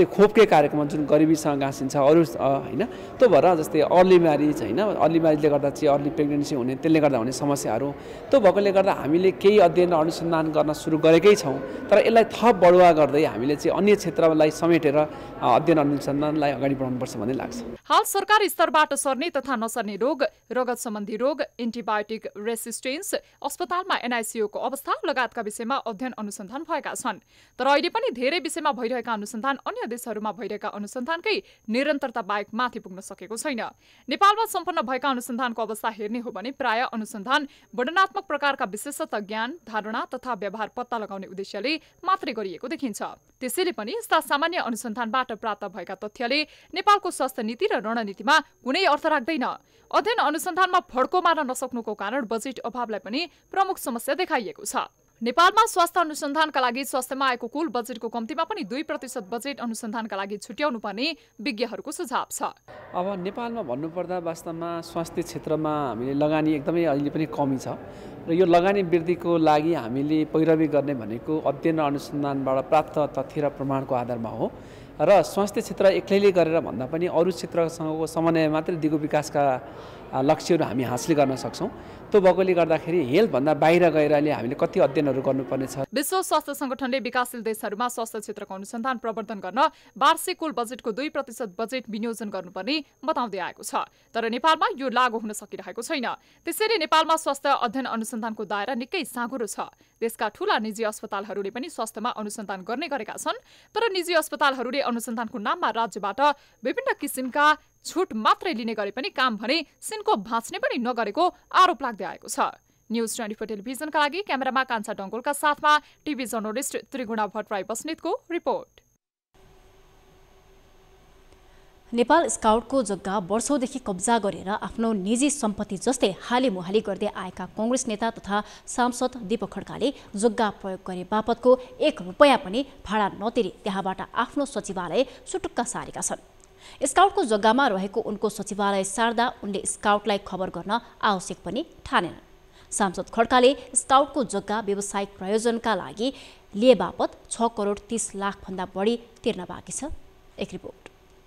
कतिपय कार्यक्रममा जुन गरिबीसँग गाँसिन्छ अरू होइन त्यो भएर जस्तै अर्ली म्यारिज होइन अर्ली म्यारिजले गर्दा चाहिँ अर्ली प्रेग्नेन्सी हुने त्यसले गर्दा हुने समस्याहरू त्यो भएकोले गर्दा हामीले केही अध्ययन र अनुसन्धान गर्न सुरु गरेकै छौँ तर यसलाई थप बढुवा गर्दै हामीले चाहिँ अन्य क्षेत्रलाई समेटेर अध्ययन अनुसन्धानलाई अगाडि बढाउनुपर्छ भन्ने लाग्छ। हाल सरकार स्तरबाट सर्ने तथा नसर्ने रोग, रगत सम्बन्धी रोग, एन्टिबायोटिक रेसिस्टेन्स, अस्पतालमा एनआइसियूको अवस्था लगायतका विषयमा अध्ययन अनुसन्धान भएका छन्। तर अहिले पनि धेरै विषयमा भइरहेका अनुसन्धान अन्य देशहरूमा भइरहेका अनुसन्धानकै निरन्तरता बाहेक माथि पुग्न सकेको छैन। नेपालमा सम्पन्न भएका अनुसन्धानको अवस्था हेर्ने हो भने प्राय अनुसन्धान वर्णनात्मक प्रकारका विशेषता ज्ञान, धारणा तथा व्यवहार पत्ता लगाउने उद्देश्यले मात्रै गरिएको देखिन्छ। त्यसैले पनि यस्ता सामान्य अनुसन्धानबाट प्राप्त भएका तथ्यले नेपालको स्वास्थ्य नीति र रणनीतिमा कुनै अर्थ राख्दैन। अध्ययन अनुसन्धानमा फड्को मार्न नसक्नुको कारण बजेट अभावलाई पनि प्रमुख समस्या देखाइएको छ। नेपालमा स्वास्थ्य अनुसन्धानका लागि स्वास्थ्यमा आएको कुल बजेटको कम्तीमा पनि दुई प्रतिशत बजेट अनुसन्धानका लागि छुट्याउनु पर्ने विज्ञहरूको सुझाव छ। अब नेपालमा भन्नुपर्दा वास्तवमा स्वास्थ्य क्षेत्रमा हामीले लगानी एकदमै अहिले पनि कमी छ र यो लगानी वृद्धिको लागि हामीले पैरवी गर्ने भनेको अध्ययन र अनुसन्धानबाट प्राप्त तथ्य र प्रमाणको आधारमा हो र स्वास्थ्य क्षेत्र एक्लैले गरेर भन्दा पनि अरू क्षेत्रसँगको समन्वय मात्रै दिगो विकासका लक्ष्यहरू हामी हासिल गर्न सक्छौँ। त्यो भएकोले गर्दाखेरि हेल्थभन्दा बाहिर गएर अहिले हामीले कति अध्ययनहरू गर्नुपर्ने छ। विश्व स्वास्थ्य सङ्गठनले विकासशील देशहरूमा स्वास्थ्य क्षेत्रको अनुसन्धान प्रवर्धन गर्न वार्षिक कुल बजेटको दुई प्रतिशत बजेट विनियोजन गर्नुपर्ने बताउँदै आएको छ। तर नेपालमा यो लागू हुन सकिरहेको छैन। त्यसैले नेपालमा स्वास्थ्य अध्ययन अनुसन्धानको दायरा निकै साँघुरो छ। देशका ठूला निजी अस्पतालहरूले पनि स्वास्थ्यमा अनुसन्धान गर्ने गरेका छन् तर निजी अस्पतालहरूले अनुसन्धानको नाममा राज्यबाट विभिन्न किसिमका छुट मात्रै लिने गरे पनि काम भने सिनको भाँच्ने पनि नगरेको आरोप लाग्दै आएको छ। न्युज ट्वेन्टी फोर टेलिभिजनका लागि क्यामेरामा कान्छा डङ्गोलका साथमा टिभी जर्नलिस्ट त्रिगुणा भट्टराई बस्नेतको रिपोर्ट। नेपाल स्काउटको जग्गा वर्षौंदेखि कब्जा गरेर आफ्नो निजी सम्पत्ति जस्तै हालेमुहाली गर्दै आएका कांग्रेस नेता तथा सांसद दीपक खड्काले जग्गा प्रयोग गरे बापतको एक रुपैयाँ पनि भाडा नतिरी त्यहाँबाट आफ्नो सचिवालय सुटुक्का सारेका छन्। स्काउटको जग्गामा रहेको उनको सचिवालय सार्दा उनले स्काउटलाई खबर गर्न आवश्यक पनि ठानेनन्। सांसद खड्काले स्काउटको जग्गा व्यावसायिक प्रयोजनका लागि लिए बापत छ करोड तीस लाख भन्दा बढी तिर्न बाँकी छ। एक रिपोर्ट।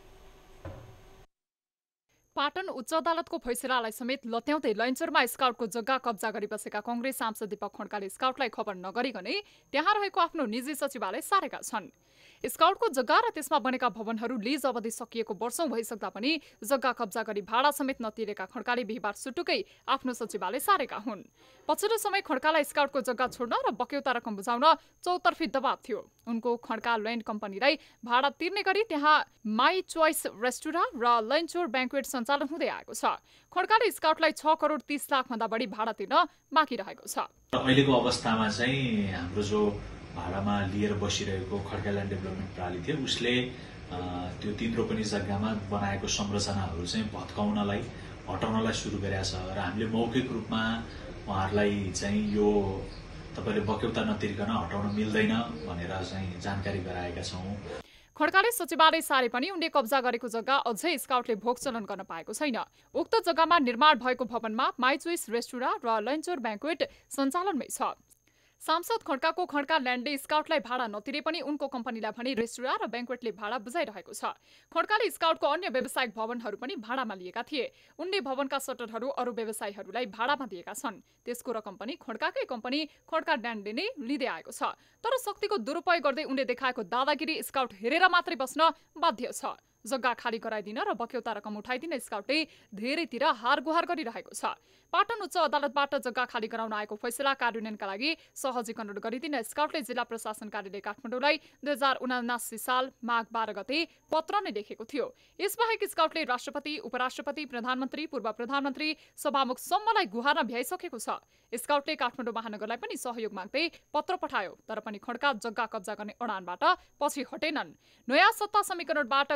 पाटन उच्च अदालतको फैसलालाई समेत लत्याउँदै लैनचौरमा स्काउटको जग्गा कब्जा गरी बसेका कांग्रेस सांसद दीपक खड्काले स्काउटलाई खबर नगरिकनै त्यहाँ रहेको आफ्नो निजी सचिवालय सारेका छन्। स्काउटको जग्गा र त्यसमा बनेका भवनहरू लिज अवधि सकिएको वर्षौं भइसक्दा पनि जग्गा कब्जा गरी भाडा समेत नतिरेका खड्काले बिहिबार सुटुकै आफ्नो सचिवालय सारेका हुन्। पछिल्लो समय खड्कालाई स्काउटको जग्गा छोड्न र बक्यौता रकम बुझाउन चौतर्फी दबाव थियो। उनको खड्का ल्यान्ड कम्पनीलाई भाडा तिर्ने गरी त्यहाँ माई चोइस रेस्टुरेन्ट र लैनचौर ब्याङ्क्वेट सञ्चालन हुँदै आएको छ। खड्काले स्काउटलाई छ करोड तीस लाख भन्दा बढी भाडा तिर्न बाँकी रहेको छ। अहिलेको अवस्थामा चाहिँ हाम्रो जो भाडामा लिएर बसिरहेको खड्का ल्यान्ड डेभलपमेन्ट प्रणाली थियो उसले त्यो तीन रोपनी जग्गामा बनाएको संरचनाहरू चाहिँ भत्काउनलाई हटाउनलाई सुरु गरेका छ र हामीले मौखिक रूपमा उहाँहरूलाई चाहिँ यो तपाईँले बक्यौता नतिरिकन हटाउन मिल्दैन भनेर चाहिँ जानकारी गराएका छौँ। खड्काले सचिवालय सारे पनि उनले कब्जा गरेको जग्गा अझै स्काउटले भोग चलन गर्न पाएको छैन। उक्त जग्गामा निर्माण भएको भवनमा माई चोइस रेस्टुरेन्ट र लैनचौर ब्याङ्क्वेट सञ्चालनमै छ। सांसद खड्काको खड्का ल्यान्डले स्काउटलाई भाडा नतिरे पनि उनको कम्पनीलाई भने रेस्टुरेन्ट र ब्याङ्क्वेटले भाडा बुझाइरहेको छ। खड्काले स्काउटको अन्य व्यावसायिक भवनहरू पनि भाडामा लिएका थिए। उनले भवनका सटरहरू अरू व्यवसायीहरूलाई भाडामा दिएका छन्। त्यसको रकम पनि खड्काकै कम्पनी खड्का ल्यान्डले नै लिँदै आएको छ। तर शक्तिको दुरुपयोग गर्दै उनले देखाएको दादागिरी स्काउट हेरेर मात्रै बस्न बाध्य छ। जग्गा खाली गराइदिन र बक्यौता रकम उठाइदिन स्काउटले धेरैतिर हार गुहार गरिरहेको छ। पाटन उच्च अदालतबाट जग्गा खाली गराउन आएको फैसला कार्यान्वयनका लागि सहजीकरण गरिदिन स्काउटले जिल्ला प्रशासन कार्यालय काठमाडौँलाई दुई हजार उनासी साल माघ बाह्र गते पत्र नै लेखेको थियो। यसबाहेक स्काउटले राष्ट्रपति, उपराष्ट्रपति, प्रधानमन्त्री, पूर्व प्रधानमन्त्री, सभामुख सम्मलाई गुहार्न भ्याइसकेको छ। स्काउटले काठमाडौँ महानगरलाई पनि सहयोग माग्दै पत्र पठायो तर पनि खड्का जग्गा कब्जा गर्ने अडानबाट पछि हटेनन्। नयाँ सत्ता समीकरणबाट गृहमन्त्री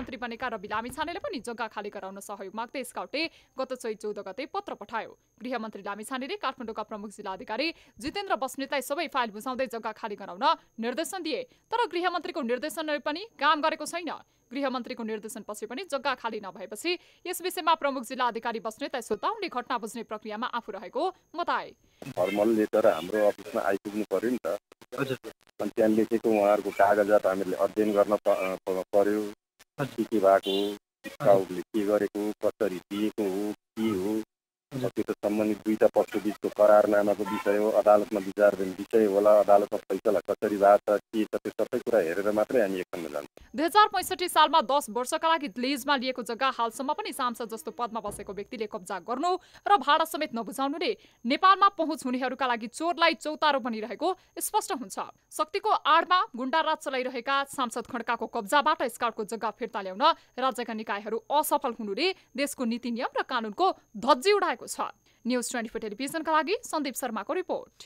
गृहमन्त्री बनेका रवि लामिछानेले पनि जग्गा खाली गराउन सहयोग माग्दै स्काउटले गत चैत चौध गते पत्र पठायो। गृहमन्त्री लामिछानेले काठमाडौँका प्रमुख जिल्लाधिकारी जितेन्द्र बस्नेतलाई सबै फाइल बुझाउँदै जग्गा खाली गराउन निर्देशन दिए, तर गृहमन्त्रीको निर्देशनले पनि काम गरेको छैन। गृहमन्त्रीको निर्देशनपछि पनि जग्गा खाली नभएपछि यस विषयमा प्रमुख जिल्ला अधिकारी बस्नेतलाई सोद्धा उनले घटना बुझ्ने प्रक्रियामा आफू रहेको बताए। फर्मल लेटर हाम्रो अफिसमा आइपुग्नु पर्यो नि त। हजुर। अनि त्यहाँ लेखेको उहाँहरूको कागजात हामीले अध्ययन गर्न पर्यो। के के भएको, स्काउटले के गरेको, कसरी दिएको हो, के हो, त्यो त सम्बन्धित दुईटा पक्षबीचको करारनामाको विषय हो, अदालतमा विचाराधीन विषय होला, अदालतमा फैसला कसरी भएको छ, के छ, त्यो सबै कुरा हेरेर मात्रै हामी एकछिनमा जान्छौँ। दुई हजार पैँसठी सालमा दस वर्षका लागि लिजमा लिएको जग्गा हालसम्म पनि सांसद जस्तो पदमा बसेको व्यक्तिले कब्जा गर्नु र भाडा समेत नबुझाउनुले नेपालमा पहुँच हुनेहरूका लागि चोरलाई चौतारो बनिरहेको स्पष्ट हुन्छ। शक्तिको आडमा गुण्डाराज चलाइरहेका सांसद खड्काको कब्जाबाट स्काउटको जग्गा फिर्ता ल्याउन राज्यका निकायहरू असफल हुनुले देशको नीति नियम र कानुनको धज्जी उडाएको छ। न्युज ट्वेन्टी फोर टेलिभिजनका लागि सन्दीप शर्माको रिपोर्ट।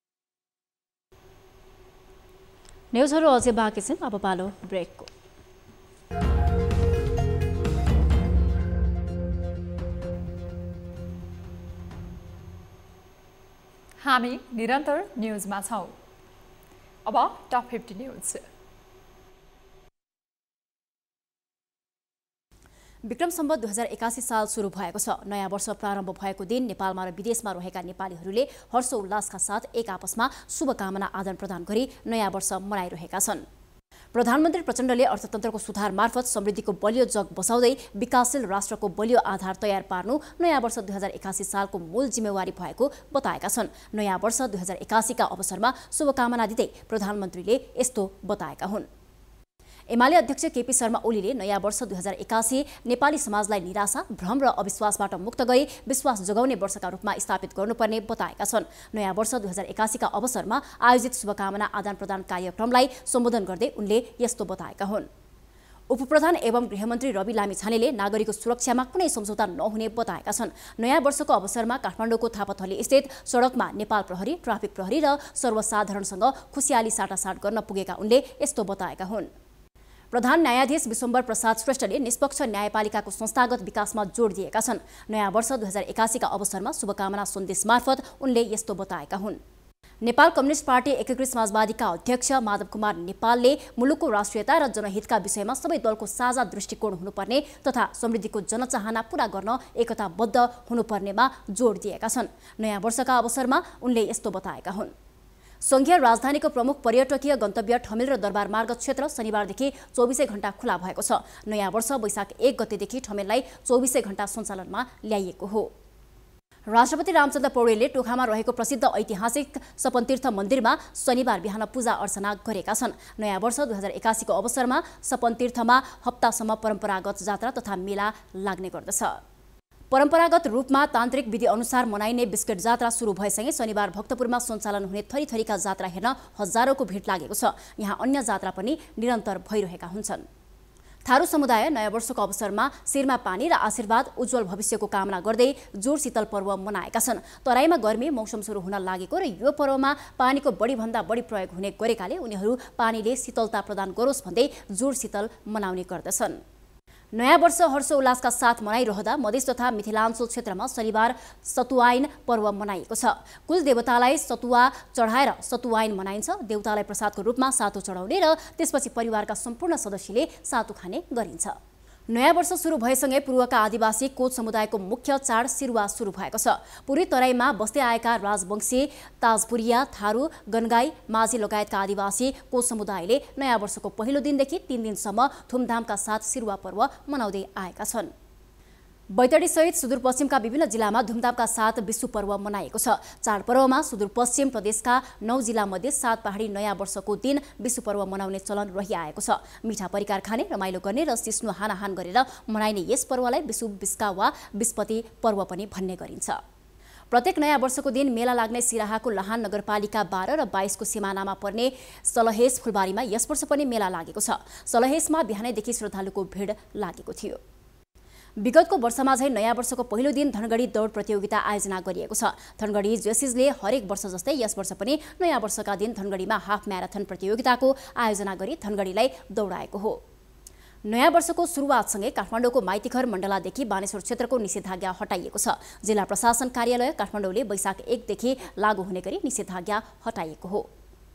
न्युजहरू अझै बाँकी छन्, अब पालो ब्रेकको। हामी निरन्तर न्युजमा छौँ। अब top fifty news. Vikram Samvat दुई हजार एकासी साल सुरु भएको छ। नयाँ वर्ष प्रारम्भ भएको दिन नेपालमा र विदेशमा रहेका नेपालीहरूले हर्षोल्लासका साथ एक आपसमा शुभकामना आदान प्रदान गरी नयाँ वर्ष मनाइरहेका छन्। प्रधानमन्त्री प्रचण्डले अर्थतन्त्रको सुधार मार्फत समृद्धिको बलियो जग बसाउँदै विकासशील राष्ट्रको बलियो आधार तयार पार्नु नयाँ वर्ष दुई हजार एकासी सालको मूल जिम्मेवारी भएको बताएका छन्। नयाँ वर्ष दुई हजार एकासीका अवसरमा शुभकामना दिँदै प्रधानमन्त्रीले यस्तो बताएका हुन्। एमाले अध्यक्ष केपी शर्मा ओलीले नयाँ वर्ष दुई हजार एकासी नेपाली समाजलाई निराशा, भ्रम र अविश्वासबाट मुक्त गरी विश्वास जगाउने वर्षका रूपमा स्थापित गर्नुपर्ने बताएका छन्। नयाँ वर्ष दुई हजार एकासीका अवसरमा आयोजित शुभकामना आदान प्रदान कार्यक्रमलाई सम्बोधन गर्दै उनले यस्तो बताएका हुन्। उपप्रधान एवं गृहमन्त्री रवि लामिछानेले नागरिकको सुरक्षामा कुनै सम्झौता नहुने बताएका छन्। नयाँ वर्षको अवसरमा काठमाडौँको थापाथली स्थित सडकमा नेपाल प्रहरी, ट्राफिक प्रहरी र सर्वसाधारणसँग खुसियाली साटासाट गर्न पुगेका उनले यस्तो बताएका हुन्। प्रधान न्यायाधीश विश्वम्भर प्रसाद श्रेष्ठले निष्पक्ष न्यायपालिकाको संस्थागत विकासमा जोड दिएका छन्। नयाँ वर्ष दुई हजार एकासीका अवसरमा शुभकामना सन्देश मार्फत उनले यस्तो बताएका हुन्। नेपाल कम्युनिस्ट पार्टी एकीकृत समाजवादीका अध्यक्ष माधव कुमार नेपालले मुलुकको राष्ट्रियता र जनहितका विषयमा सबै दलको साझा दृष्टिकोण हुनुपर्ने तथा समृद्धिको जनचाहना पूरा गर्न एकताबद्ध हुनुपर्नेमा जोड दिएका छन्। नयाँ वर्षका अवसरमा उनले यस्तो बताएका हुन्। संघीय राजधानीको प्रमुख पर्यटकीय गन्तव्य ठमेल र दरबार मार्ग क्षेत्र शनिबारदेखि चौबिसै घण्टा खुला भएको छ। नयाँ वर्ष वैशाख एक गतेदेखि ठमेललाई चौबिसै घण्टा सञ्चालनमा ल्याइएको हो। राष्ट्रपति रामचन्द्र पौडेलले टोखामा रहेको प्रसिद्ध ऐतिहासिक सपनतीर्थ मन्दिरमा शनिबार बिहान पूजा अर्चना गरेका छन्। नयाँ वर्ष दुई हजार एकासीको अवसरमा सपनतीर्थमा हप्तासम्म परम्परागत जात्रा तथा मेला लाग्ने गर्दछ। परम्परागत रूपमा तान्त्रिक विधि अनुसार मनाइने बिस्केट जात्रा सुरु भएसँगै शनिबार भक्तपुरमा सञ्चालन हुने थरीथरीका जात्रा हेर्न हजारौंको भिड लागेको छ। यहाँ अन्य जात्रा पनि निरन्तर भइरहेका हुन्छन्। थारू समुदाय नयाँ वर्षको अवसरमा शिरमा पानी र आशीर्वाद, उज्जवल भविष्यको कामना गर्दै जोड शीतल पर्व मनाएका छन्। तराईमा गर्मी मौसम सुरु हुन लागेको र यो पर्वमा पानीको बढीभन्दा बढी प्रयोग हुने गरेकाले उनीहरू पानीले शीतलता प्रदान गरोस् भन्दै जोड शीतल मनाउने गर्दछन्। नयाँ वर्ष हर्षोल्लासका साथ मनाइरहँदा मधेस तथा मिथिलाञ्चल क्षेत्रमा शनिबार सतुवाइन पर्व मनाइएको छ। कुल देवतालाई सतुवा चढाएर सतुवाइन मनाइन्छ। देवतालाई प्रसादको रूपमा सातु चढाउने र त्यसपछि परिवारका सम्पूर्ण सदस्यले सातु खाने गरिन्छ। नयाँ वर्ष सुरु भएसँगै पूर्वका आदिवासी कोच समुदायको मुख्य चाड सिरुवा सुरु भएको छ। पूर्वी तराईमा बस्दै आएका राजवंशी, ताजपुरिया, थारू, गनगाई, माझी लगायतका आदिवासी कोच समुदायले नयाँ वर्षको पहिलो दिनदेखि तीन दिनसम्म धुमधामका साथ सिरुवा पर्व मनाउँदै आएका छन्। बैतडी सहित सुदूरपश्चिमका विभिन्न जिल्लामा धुमधामका साथ विशु पर्व मनाइएको छ। चाडपर्वमा सुदूरपश्चिम प्रदेशका नौ जिल्लामध्ये सात पहाडी नयाँ वर्षको दिन विशु पर्व मनाउने चलन रहिआएको छ। मिठा परिकार खाने, रमाइलो गर्ने र सिस्नु हानाहान गरेर मनाइने यस पर्वलाई विशु बिस्का वा विस्पति पर्व पनि भन्ने गरिन्छ। प्रत्येक नयाँ वर्षको दिन मेला लाग्ने सिराहाको लहान नगरपालिका बाह्र र बाइसको सिमानामा पर्ने सलहेस फुलबारीमा यस वर्ष पनि मेला लागेको छ। सलहेसमा बिहानैदेखि श्रद्धालुको भिड लागेको थियो। विगतको वर्षमा झै नयाँ वर्षको पहिलो दिन धनगढी दौड प्रतियोगिता आयोजना गरिएको छ। धनगढी जेसिसले हरेक वर्ष जस्तै यस वर्ष पनि नयाँ वर्षका दिन धनगढीमा हाफ म्याराथन प्रतियोगिताको आयोजना गरी धनगढीलाई दौडाएको हो। नयाँ वर्षको सुरुवातसँगै काठमाडौँको माइतीघर मण्डलादेखि बानेश्वर क्षेत्रको निषेधाज्ञा हटाइएको छ। जिल्ला प्रशासन कार्यालय काठमाडौँले वैशाख एकदेखि लागू हुने गरी निषेधाज्ञा हटाइएको हो।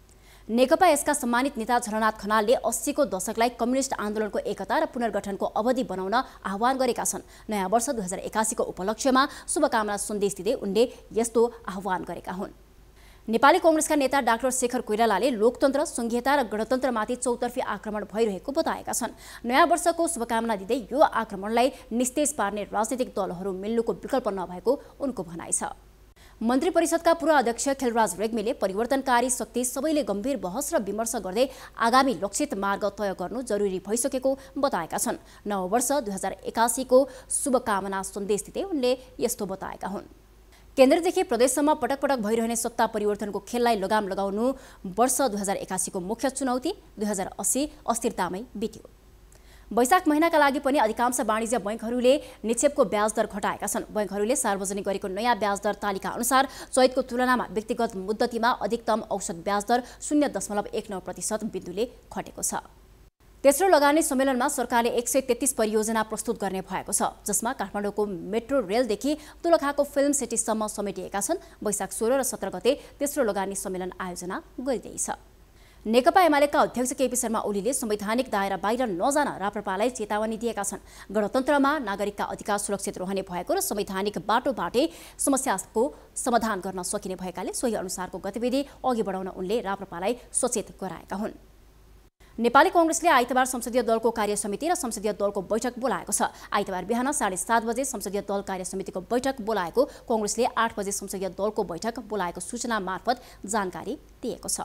नेकपा यसका सम्मानित नेता झलनाथ खनालले अस्सीको दशकलाई कम्युनिस्ट आन्दोलनको एकता र पुनर्गठनको अवधि बनाउन आह्वान गरेका छन्। नयाँ वर्ष दुई हजार एकासीको उपलक्ष्यमा शुभकामना सन्देश दिँदै उनले यस्तो आह्वान गरेका हुन्। नेपाली कांग्रेसका नेता डाक्टर शेखर कोइरालाले लोकतन्त्र, संघीयता र गणतन्त्रमाथि चौतर्फी आक्रमण भइरहेको बताएका छन्। नयाँ वर्षको शुभकामना दिँदै यो आक्रमणलाई निस्तेज पार्ने राजनीतिक दलहरू मिल्नुको विकल्प नभएको उनको भनाइ छ। मन्त्री परिषदका पूर्व अध्यक्ष खेलराज रेग्मीले परिवर्तनकारी शक्ति सबैले गम्भीर बहस र विमर्श गर्दै आगामी लक्षित मार्ग तय गर्नु जरुरी भइसकेको बताएका छन्। नव वर्ष दुई हजार एकासीको शुभकामना सन्देश दिँदै उनले यस्तो बताएका हुन्। केन्द्रदेखि प्रदेशसम्म पटक पटक भइरहने सत्ता परिवर्तनको खेललाई लगाम लगाउनु वर्ष दुई हजार एकासीको मुख्य चुनौती। दुई हजार अस्सी अस्थिरतामै बित्यो। वैशाख महिनाका लागि पनि अधिकांश वाणिज्य बैंकहरूले निक्षेपको ब्याज दर घटाएका छन्। बैंकहरूले सार्वजनिक गरेको नयाँ ब्याज दर तालिका अनुसार चैतको तुलनामा व्यक्तिगत मुद्दतीमा अधिकतम औसत ब्याज दर शून्य दशमलव एक नौ प्रतिशत बिन्दुले घटेको छ। तेस्रो लगानी सम्मेलनमा सरकारले एक सय तेत्तीस परियोजना प्रस्तुत गर्ने भएको छ, जसमा काठमाडौँको मेट्रो रेलदेखि तुलखाको फिल्म सिटीसम्म समेटिएका छन्। वैशाख सोह्र र सत्र गते तेस्रो लगानी सम्मेलन आयोजना गरिँदैछ। नेकपा एमालेका अध्यक्ष केपी शर्मा ओलीले संवैधानिक दायरा बाहिर नजान राप्रपालाई चेतावनी दिएका छन्। गणतन्त्रमा नागरिकका अधिकार सुरक्षित रहने भएको र संवैधानिक बाटोबाटै समस्याको समाधान गर्न सकिने भएकाले सोही अनुसारको गतिविधि अघि बढाउन उनले राप्रपालाई सचेत गराएका हुन्। नेपाली कांग्रेसले आइतबार संसदीय दलको कार्य समिति र संसदीय दलको बैठक बोलाएको छ। आइतबार बिहान साढे सात बजे संसदीय दल कार्य समितिको बैठक बोलाएको कांग्रेसले आठ बजे संसदीय दलको बैठक बोलाएको सूचना मार्फत जानकारी दिएको छ।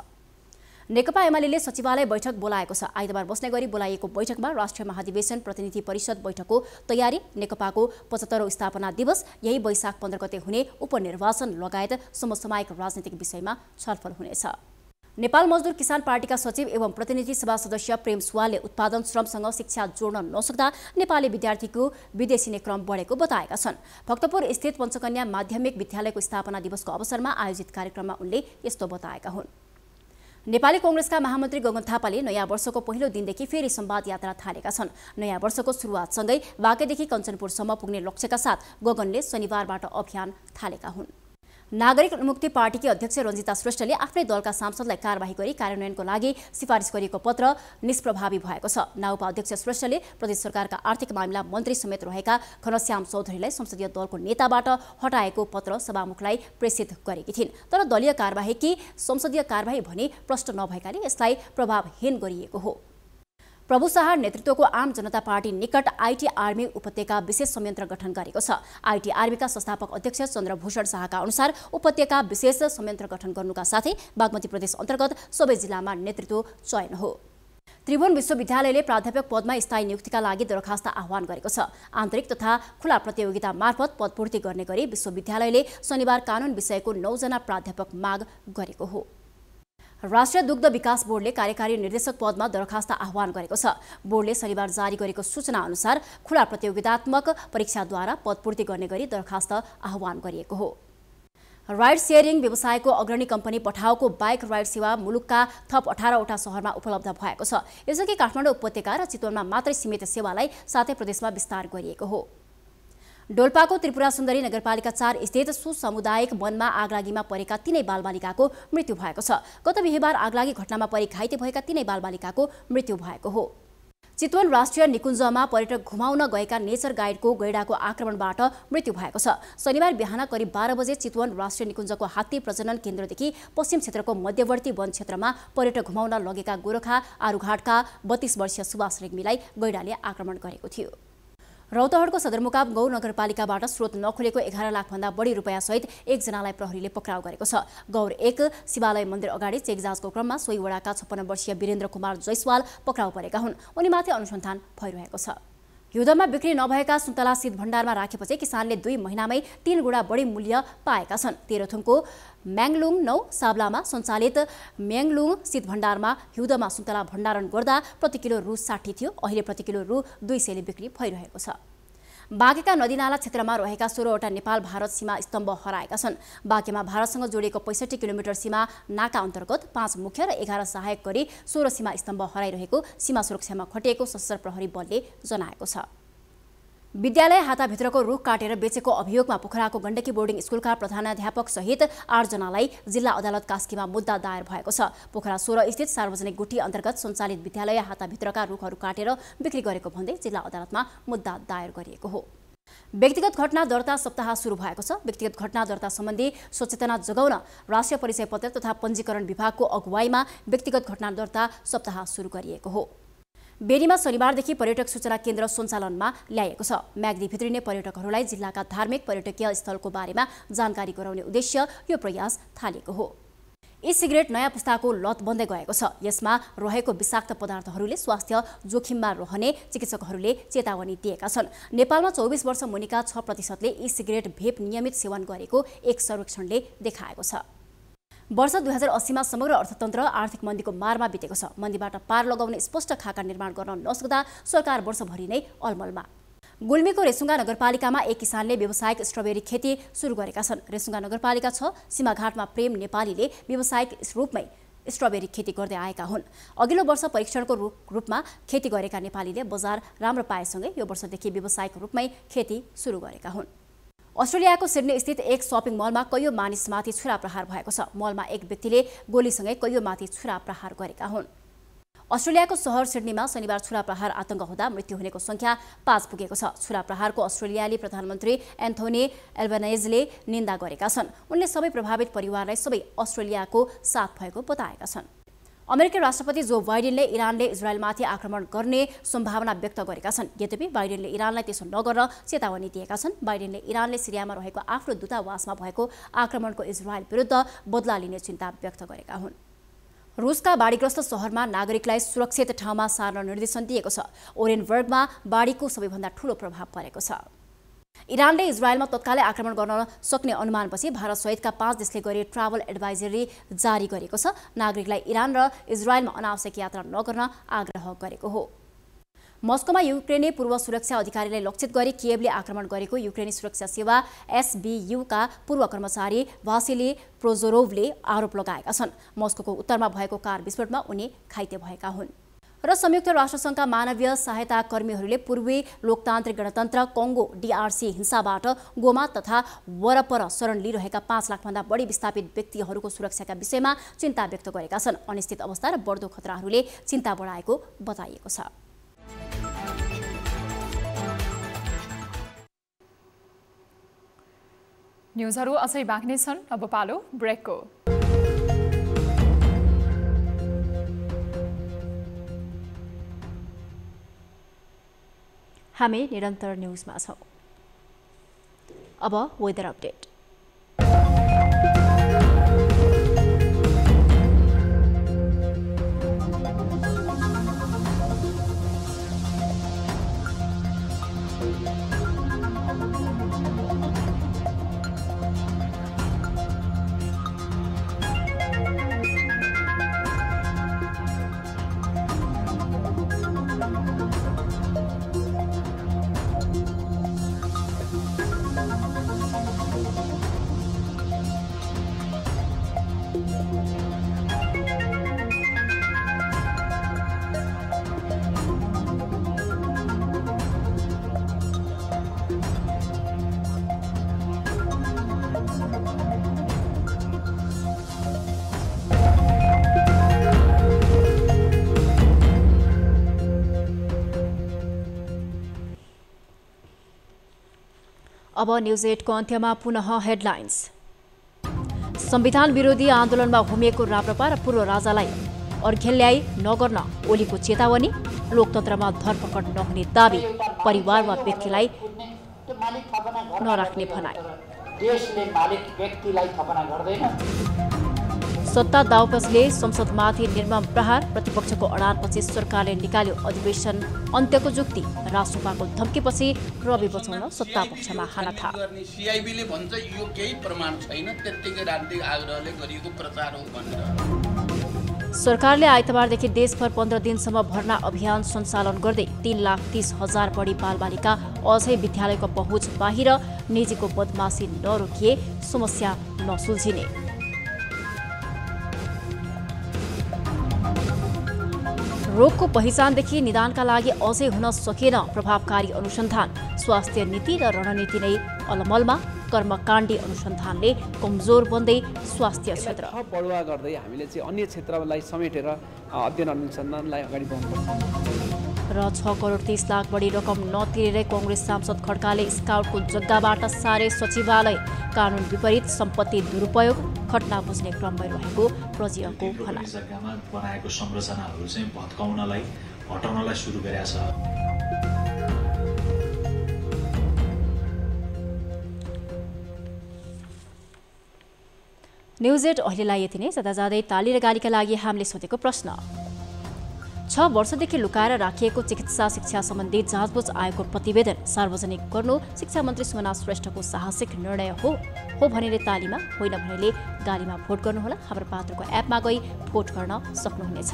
नेकपा एमाले सचिवालय बैठक बोलाएको छ। आइतबार बस्ने गरी बोलाइएको बैठकमा राष्ट्रिय महाधिवेशन प्रतिनिधि परिषद बैठकको तयारी, नेकपाको पचहत्तरौं स्थापना दिवस, यही वैशाख पन्ध्र गते हुने उपनिर्वाचन लगायत समसामयिक राजनीतिक विषयमा छलफल हुनेछ। नेपाल मजदुर किसान पार्टीका सचिव एवं प्रतिनिधि सभा सदस्य प्रेम सुवालले उत्पादन श्रमसँग शिक्षा जोड्न नसक्दा नेपाली विद्यार्थीको विदेशिने क्रम बढेको बताएका छन्। भक्तपुर स्थित पञ्चकन्या माध्यमिक विद्यालयको स्थापना दिवसको अवसरमा आयोजित कार्यक्रममा उनले यस्तो बताएका हुन्। नेपाली कांग्रेसका महामन्त्री गगन थापाले नयाँ वर्षको पहिलो दिनदेखि फेरि संवाद यात्रा थालेका छन्। नयाँ वर्षको सुरुवातसँगै बाँकेदेखि कञ्चनपुरसम्म पुग्ने लक्ष्यका साथ गगनले शनिबारबाट अभियान थालेका हुन्। नागरिक मुक्ति पार्टीकी अध्यक्ष रञ्जिता श्रेष्ठले आफ्नै दलका सांसदलाई कारबाही गरी कार्यान्वयनको लागि सिफारिस गरिएको पत्र निष्प्रभावी भएको छ। नाउपा अध्यक्ष श्रेष्ठले प्रदेश सरकारका आर्थिक मामिला मन्त्री समेत रहेका घनश्याम चौधरीलाई संसदीय दलको नेताबाट हटाएको पत्र सभामुखलाई प्रेषित गरेकी थिइन्। तर दलीय कारबाही संसदीय कारबाही भने प्रष्ट नभएकाले यसलाई प्रभावहीन गरिएको हो। प्रभु शाह नेतृत्वको आम जनता पार्टी निकट आईटी आर्मी उपत्यका विशेष संयन्त्र गठन गरेको छ। आईटी आर्मीका संस्थापक अध्यक्ष चन्द्रभूषण शाहका अनुसार उपत्यका विशेष संयन्त्र गठन गर्नुका साथै बागमती प्रदेश अन्तर्गत सबै जिल्लामा नेतृत्व चयन हो। त्रिभुवन विश्वविद्यालयले प्राध्यापक पदमा स्थायी नियुक्तिका लागि दरखास्त आह्वान गरेको छ। आन्तरिक तथा खुला प्रतियोगिता मार्फत पदपूर्ति गर्ने गरी विश्वविद्यालयले शनिबार कानुन विषयको नौजना प्राध्यापक माग गरेको हो। राष्ट्रिय दुग्ध विकास बोर्डले कार्यकारी निर्देशक पदमा दरखास्त आह्वान गरेको छ। बोर्डले शनिबार जारी गरेको सूचना अनुसार खुला प्रतियोगितात्मक परीक्षाद्वारा पदपूर्ति गर्ने गरी दरखास्त आह्वान गरिएको हो। राइड सेयरिङ व्यवसायको अग्रणी कम्पनी पठाओको बाइक राइड सेवा मुलुकका थप अठारवटा शहरमा उपलब्ध भएको छ। यसअघि काठमाडौँ उपत्यका र चितवनमा मात्रै सीमित सेवालाई सातै प्रदेशमा विस्तार गरिएको हो। डोल्पाको त्रिपुरा सुन्दरी नगरपालिका चार स्थित सुसामुदायिक वनमा आगलागीमा परेका तीनै बालबालिकाको मृत्यु भएको छ। गत बिहीबार आगलागी घटनामा परि घाइते भएका तीनै बालबालिकाको मृत्यु भएको हो। चितवन राष्ट्रिय निकुञ्जमा पर्यटक घुमाउन गएका नेचर गाइडको गैडाको आक्रमणबाट मृत्यु भएको छ। शनिबार बिहान करिब बाह्र बजे चितवन राष्ट्रिय निकुञ्जको हात्ती प्रजनन केन्द्रदेखि पश्चिम क्षेत्रको मध्यवर्ती वन क्षेत्रमा पर्यटक घुमाउन लगेका गोरखा आरुघाटका बत्तीस वर्षीय सुभाष रेग्मीलाई गैडाले आक्रमण गरेको थियो। रौतहटको सदरमुकाम गौ नगरपालिकाबाट स्रोत नखुलेको एघार लाख भन्दा बढी रुपियाँ सहित एकजनालाई प्रहरीले पक्राउ गरेको छ। गौर एक शिवालय मन्दिर अगाडि चेकजाँचको क्रममा सोही वडाका छप्पन्न वर्षीय वीरेन्द्र कुमार जयसवाल पक्राउ परेका हुन्। उनीमाथि अनुसन्धान भइरहेको छ। हिउँदमा बिक्री नभएका सुन्तला शीत भण्डारमा राखेपछि किसानले दुई महिनामै तीन गुणा बढी मूल्य पाएका छन्। तेह्रथुमको म्याङलुङ नौ साब्लामा सञ्चालित म्याङलुङ शीत भण्डारमा हिउँदमा सुन्तला भण्डारण गर्दा प्रति किलो रु साठी थियो। अहिले प्रति किलो रु दुई सयले बिक्री भइरहेको छ। बाँकेका नदीनाला क्षेत्रमा रहेका सोह्रवटा नेपाल भारत सीमा स्तम्भ हराएका छन्। बाँकेमा भारतसँग जोडिएको पैँसठी किलोमिटर सीमा नाका अन्तर्गत पाँच मुख्य र एघार सहायक गरी सोह्र सीमा स्तम्भ हराइरहेको सीमा सुरक्षामा खटिएको सशस्त्र प्रहरी बलले जनाएको छ। विद्यालय हाताभित्रको रुख काटेर बेचेको अभियोगमा पोखराको गण्डकी बोर्डिङ स्कुलका प्रधानाध्यापक सहित आठजनालाई जिल्ला अदालत कास्कीमा मुद्दा दायर भएको छ। पोखरा सोह्र स्थित सार्वजनिक गुठी अन्तर्गत सञ्चालित विद्यालय हाताभित्रका रुखहरू काटेर बिक्री गरेको भन्दै जिल्ला अदालतमा मुद्दा दायर गरिएको हो। व्यक्तिगत घटना दर्ता सप्ताह सुरु भएको छ। व्यक्तिगत घटना दर्ता सम्बन्धी सचेतना जगाउन राष्ट्रिय परिचय पत्र तथा पञ्जीकरण विभागको अगुवाईमा व्यक्तिगत घटना दर्ता सप्ताह सुरु गरिएको हो। बेरीमा शनिबारदेखि पर्यटक सूचना केन्द्र सञ्चालनमा ल्याइएको छ। म्याग्दी भित्रिने पर्यटकहरूलाई जिल्लाका धार्मिक पर्यटकीय स्थलको बारेमा जानकारी गराउने उद्देश्य यो प्रयास थालिएको हो। ई सिगरेट नयाँ पुस्ताको लत बन्दै गएको छ। यसमा रहेको विषाक्त पदार्थहरूले स्वास्थ्य जोखिममा रहने चिकित्सकहरूले चेतावनी दिएका छन्। नेपालमा चौबिस वर्ष मुनिका छ प्रतिशतले ई सिगरेट भेप नियमित सेवन गरेको एक सर्वेक्षणले देखाएको छ। वर्ष दुई हजार अस्सीमा समग्र अर्थतन्त्र आर्थिक मन्दीको मारमा बितेको छ। मन्दीबाट पार लगाउने स्पष्ट खाका निर्माण गर्न नसक्दा सरकार वर्षभरि नै अलमलमा। गुल्मीको रेसुङ्गा नगरपालिकामा एक किसानले व्यावसायिक स्ट्रबेरी खेती सुरु गरेका छन्। रेसुङ्गा नगरपालिका छ सीमाघाटमा प्रेम नेपालीले व्यावसायिक रूपमै स्ट्रबेरी खेती गर्दै आएका हुन्। अघिल्लो वर्ष परीक्षणको रूपमा खेती गरेका नेपालीले बजार राम्रो पाएसँगै यो वर्षदेखि व्यावसायिक रूपमै खेती सुरु गरेका हुन्। अस्ट्रेलियाको सिडनी स्थित एक सपिङ मलमा कैयौँ मानिसमाथि छुरा प्रहार भएको छ। मलमा एक व्यक्तिले गोलीसँगै कैयौँ माथि छुरा प्रहार गरेका हुन्। अस्ट्रेलियाको सहर सिडनीमा शनिबार छुरा प्रहार आतंक हुँदा मृत्यु हुनेको संख्या पाँच पुगेको छ। छुरा प्रहारको अस्ट्रेलियाली प्रधानमन्त्री एन्थोनी एल्बनेजले निन्दा गरेका छन्। उनले सबै प्रभावित परिवारलाई सबै अस्ट्रेलियाको साथ भएको बताएका छन्। अमेरिकी राष्ट्रपति जो बाइडेनले इरानले इजरायलमाथि आक्रमण गर्ने सम्भावना व्यक्त गरेका छन्। यद्यपि बाइडेनले इरानलाई त्यसो नगर्न चेतावनी दिएका छन्। बाइडेनले इरानले सिरियामा रहेको आफ्नो दूतावासमा भएको आक्रमणको इजरायल विरुद्ध बदला लिने चिन्ता व्यक्त गरेका हुन्। रुसका बाढीग्रस्त सहरमा नागरिकलाई सुरक्षित ठाउँमा सार्न निर्देशन दिएको छ। ओरेनबर्गमा बाढीको सबैभन्दा ठूलो प्रभाव परेको छ। इरानले इजरायलमा तत्कालै आक्रमण गर्न सक्ने अनुमानपछि भारत सहितका पाँच देशले गरी ट्राभल एडभाइजरी जारी गरेको छ। नागरिकलाई इरान र इजरायलमा अनावश्यक यात्रा नगर्न आग्रह गरेको हो। मस्कोमा युक्रेनी पूर्व सुरक्षा अधिकारीलाई लक्षित गरी कियेभले आक्रमण गरेको युक्रेनी सुरक्षा सेवा एसबीयूका पूर्व कर्मचारी भासिली प्रोजोरोभले आरोप लगाएका छन्। मस्कोको उत्तरमा भएको कार विस्फोटमा उनी घाइते भएका हुन्। र संयुक्त राष्ट्रसङ्घका मानवीय सहायता कर्मीहरूले पूर्वी लोकतान्त्रिक गणतन्त्र कङ्गो डीआरसी हिंसाबाट गोमा तथा वरपर शरण लिइरहेका पाँच लाखभन्दा बढी विस्थापित व्यक्तिहरूको सुरक्षाका विषयमा चिन्ता व्यक्त गरेका छन्। अनिश्चित अवस्था र बढ्दो खतराहरूले चिन्ता बढाएको बताइएको छ। न्युजहरू अझै बाँकी नै छन्। अब पालो ब्रेकको। हामी निरन्तर न्युजमा छौँ। अब वेदर अपडेट। अब न्युज एटको अन्त्यमा पुनः हेडलाइन्स। संविधान विरोधी आन्दोलनमा घुमिएको राप्रपा र पूर्व राजालाई अर्घ्याल्याई नगर्न ओलीको चेतावनी। लोकतन्त्रमा धरपकड नहुने दावी। परिवार वा व्यक्तिलाई नराख्ने भनाइ। देशले मालिक व्यक्तिलाई थपना गर्दैन। सत्ता दाउपेचले संसदमाथि निर्मम प्रहार। प्रतिपक्षको अडानपछि सरकारले निकाल्यो अधिवेशन अन्त्यको जुक्ति। राष्ट्रपाको धम्कीपछि रवि बचाउन सत्तापक्षमा हानाथा। सिआइबीले भन्छ यो केही प्रमाण छैन, त्यत्तिकै राजनीतिक आग्रहले गरिएको प्रचार हो भनेर। सरकारले आइतबारदेखि देशभर पन्ध्र दिनसम्म भर्ना अभियान सञ्चालन गर्दै तीन लाख तीस हजार बढी बालबालिका अझै विद्यालयको पहुँच बाहिर, निजीको बदमासी नरोकिए समस्या नसुल्झिने। रोगको पहिचानदेखि निदानका लागि अझै हुन सकेन प्रभावकारी अनुसन्धान, स्वास्थ्य नीति र रणनीति नै अलमलमा, कर्मकाण्डी अनुसन्धानले कमजोर बन्दै स्वास्थ्य क्षेत्र बढुवा गर्दै हामीले चाहिँ अन्य क्षेत्रलाई समेटेर अध्ययन अनुसन्धानलाई अगाडि बढाउनुपर्छ। र छ करोड तीस लाख बढी रकम नतिरेरै कांग्रेस सांसद खड्काले स्काउटको जग्गाबाट सारे सचिवालय, कानुन विपरीत सम्पत्ति दुरुपयोग, घटना बुझ्ने क्रममै रहेको प्रजियको भनाइ। जग्गामा बनाएको संरचनाहरू चाहिँ भत्काउनलाई हटाउनलाई सुरु गरेका छ। न्युज एट अहिलेलाई यति नै। जाँदा जाँदै ताली र गालीका लागि हामीले सोधेको प्रश्न, छ वर्षदेखि लुकाएर राखिएको चिकित्सा शिक्षा सम्बन्धी जाँचबुझ आयोगको प्रतिवेदन सार्वजनिक गर्नु शिक्षा मन्त्री सुमना श्रेष्ठको साहसिक निर्णय हो हो भनेले तालीमा, होइन भनेले गालीमा भोट गर्नुहोला। हाम्रो पात्रको एपमा गई भोट गर्न सक्नुहुनेछ।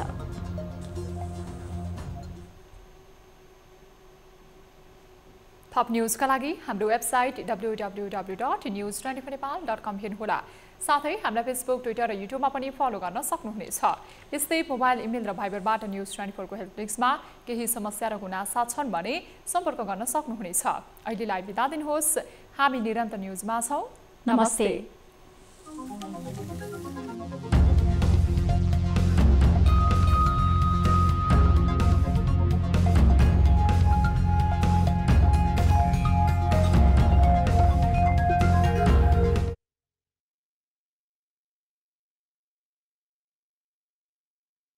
थप न्युजका लागि हाम्रो website W W W dot news twenty four Nepal dot com हेर्नुहोला। साथै हामीलाई फेसबुक, ट्विटर र युट्युबमा पनि फलो गर्न सक्नुहुनेछ। यस्तै मोबाइल, इमेल र भाइबरबाट न्युज ट्वेन्टी फोरको हेल्प डेस्कमा केही समस्या र गुनासा छन् भने सम्पर्क गर्न सक्नुहुनेछ। अहिलेलाई बिदा दिनुहोस्। हामी निरन्तर न्युजमा छौँ। नमस्ते।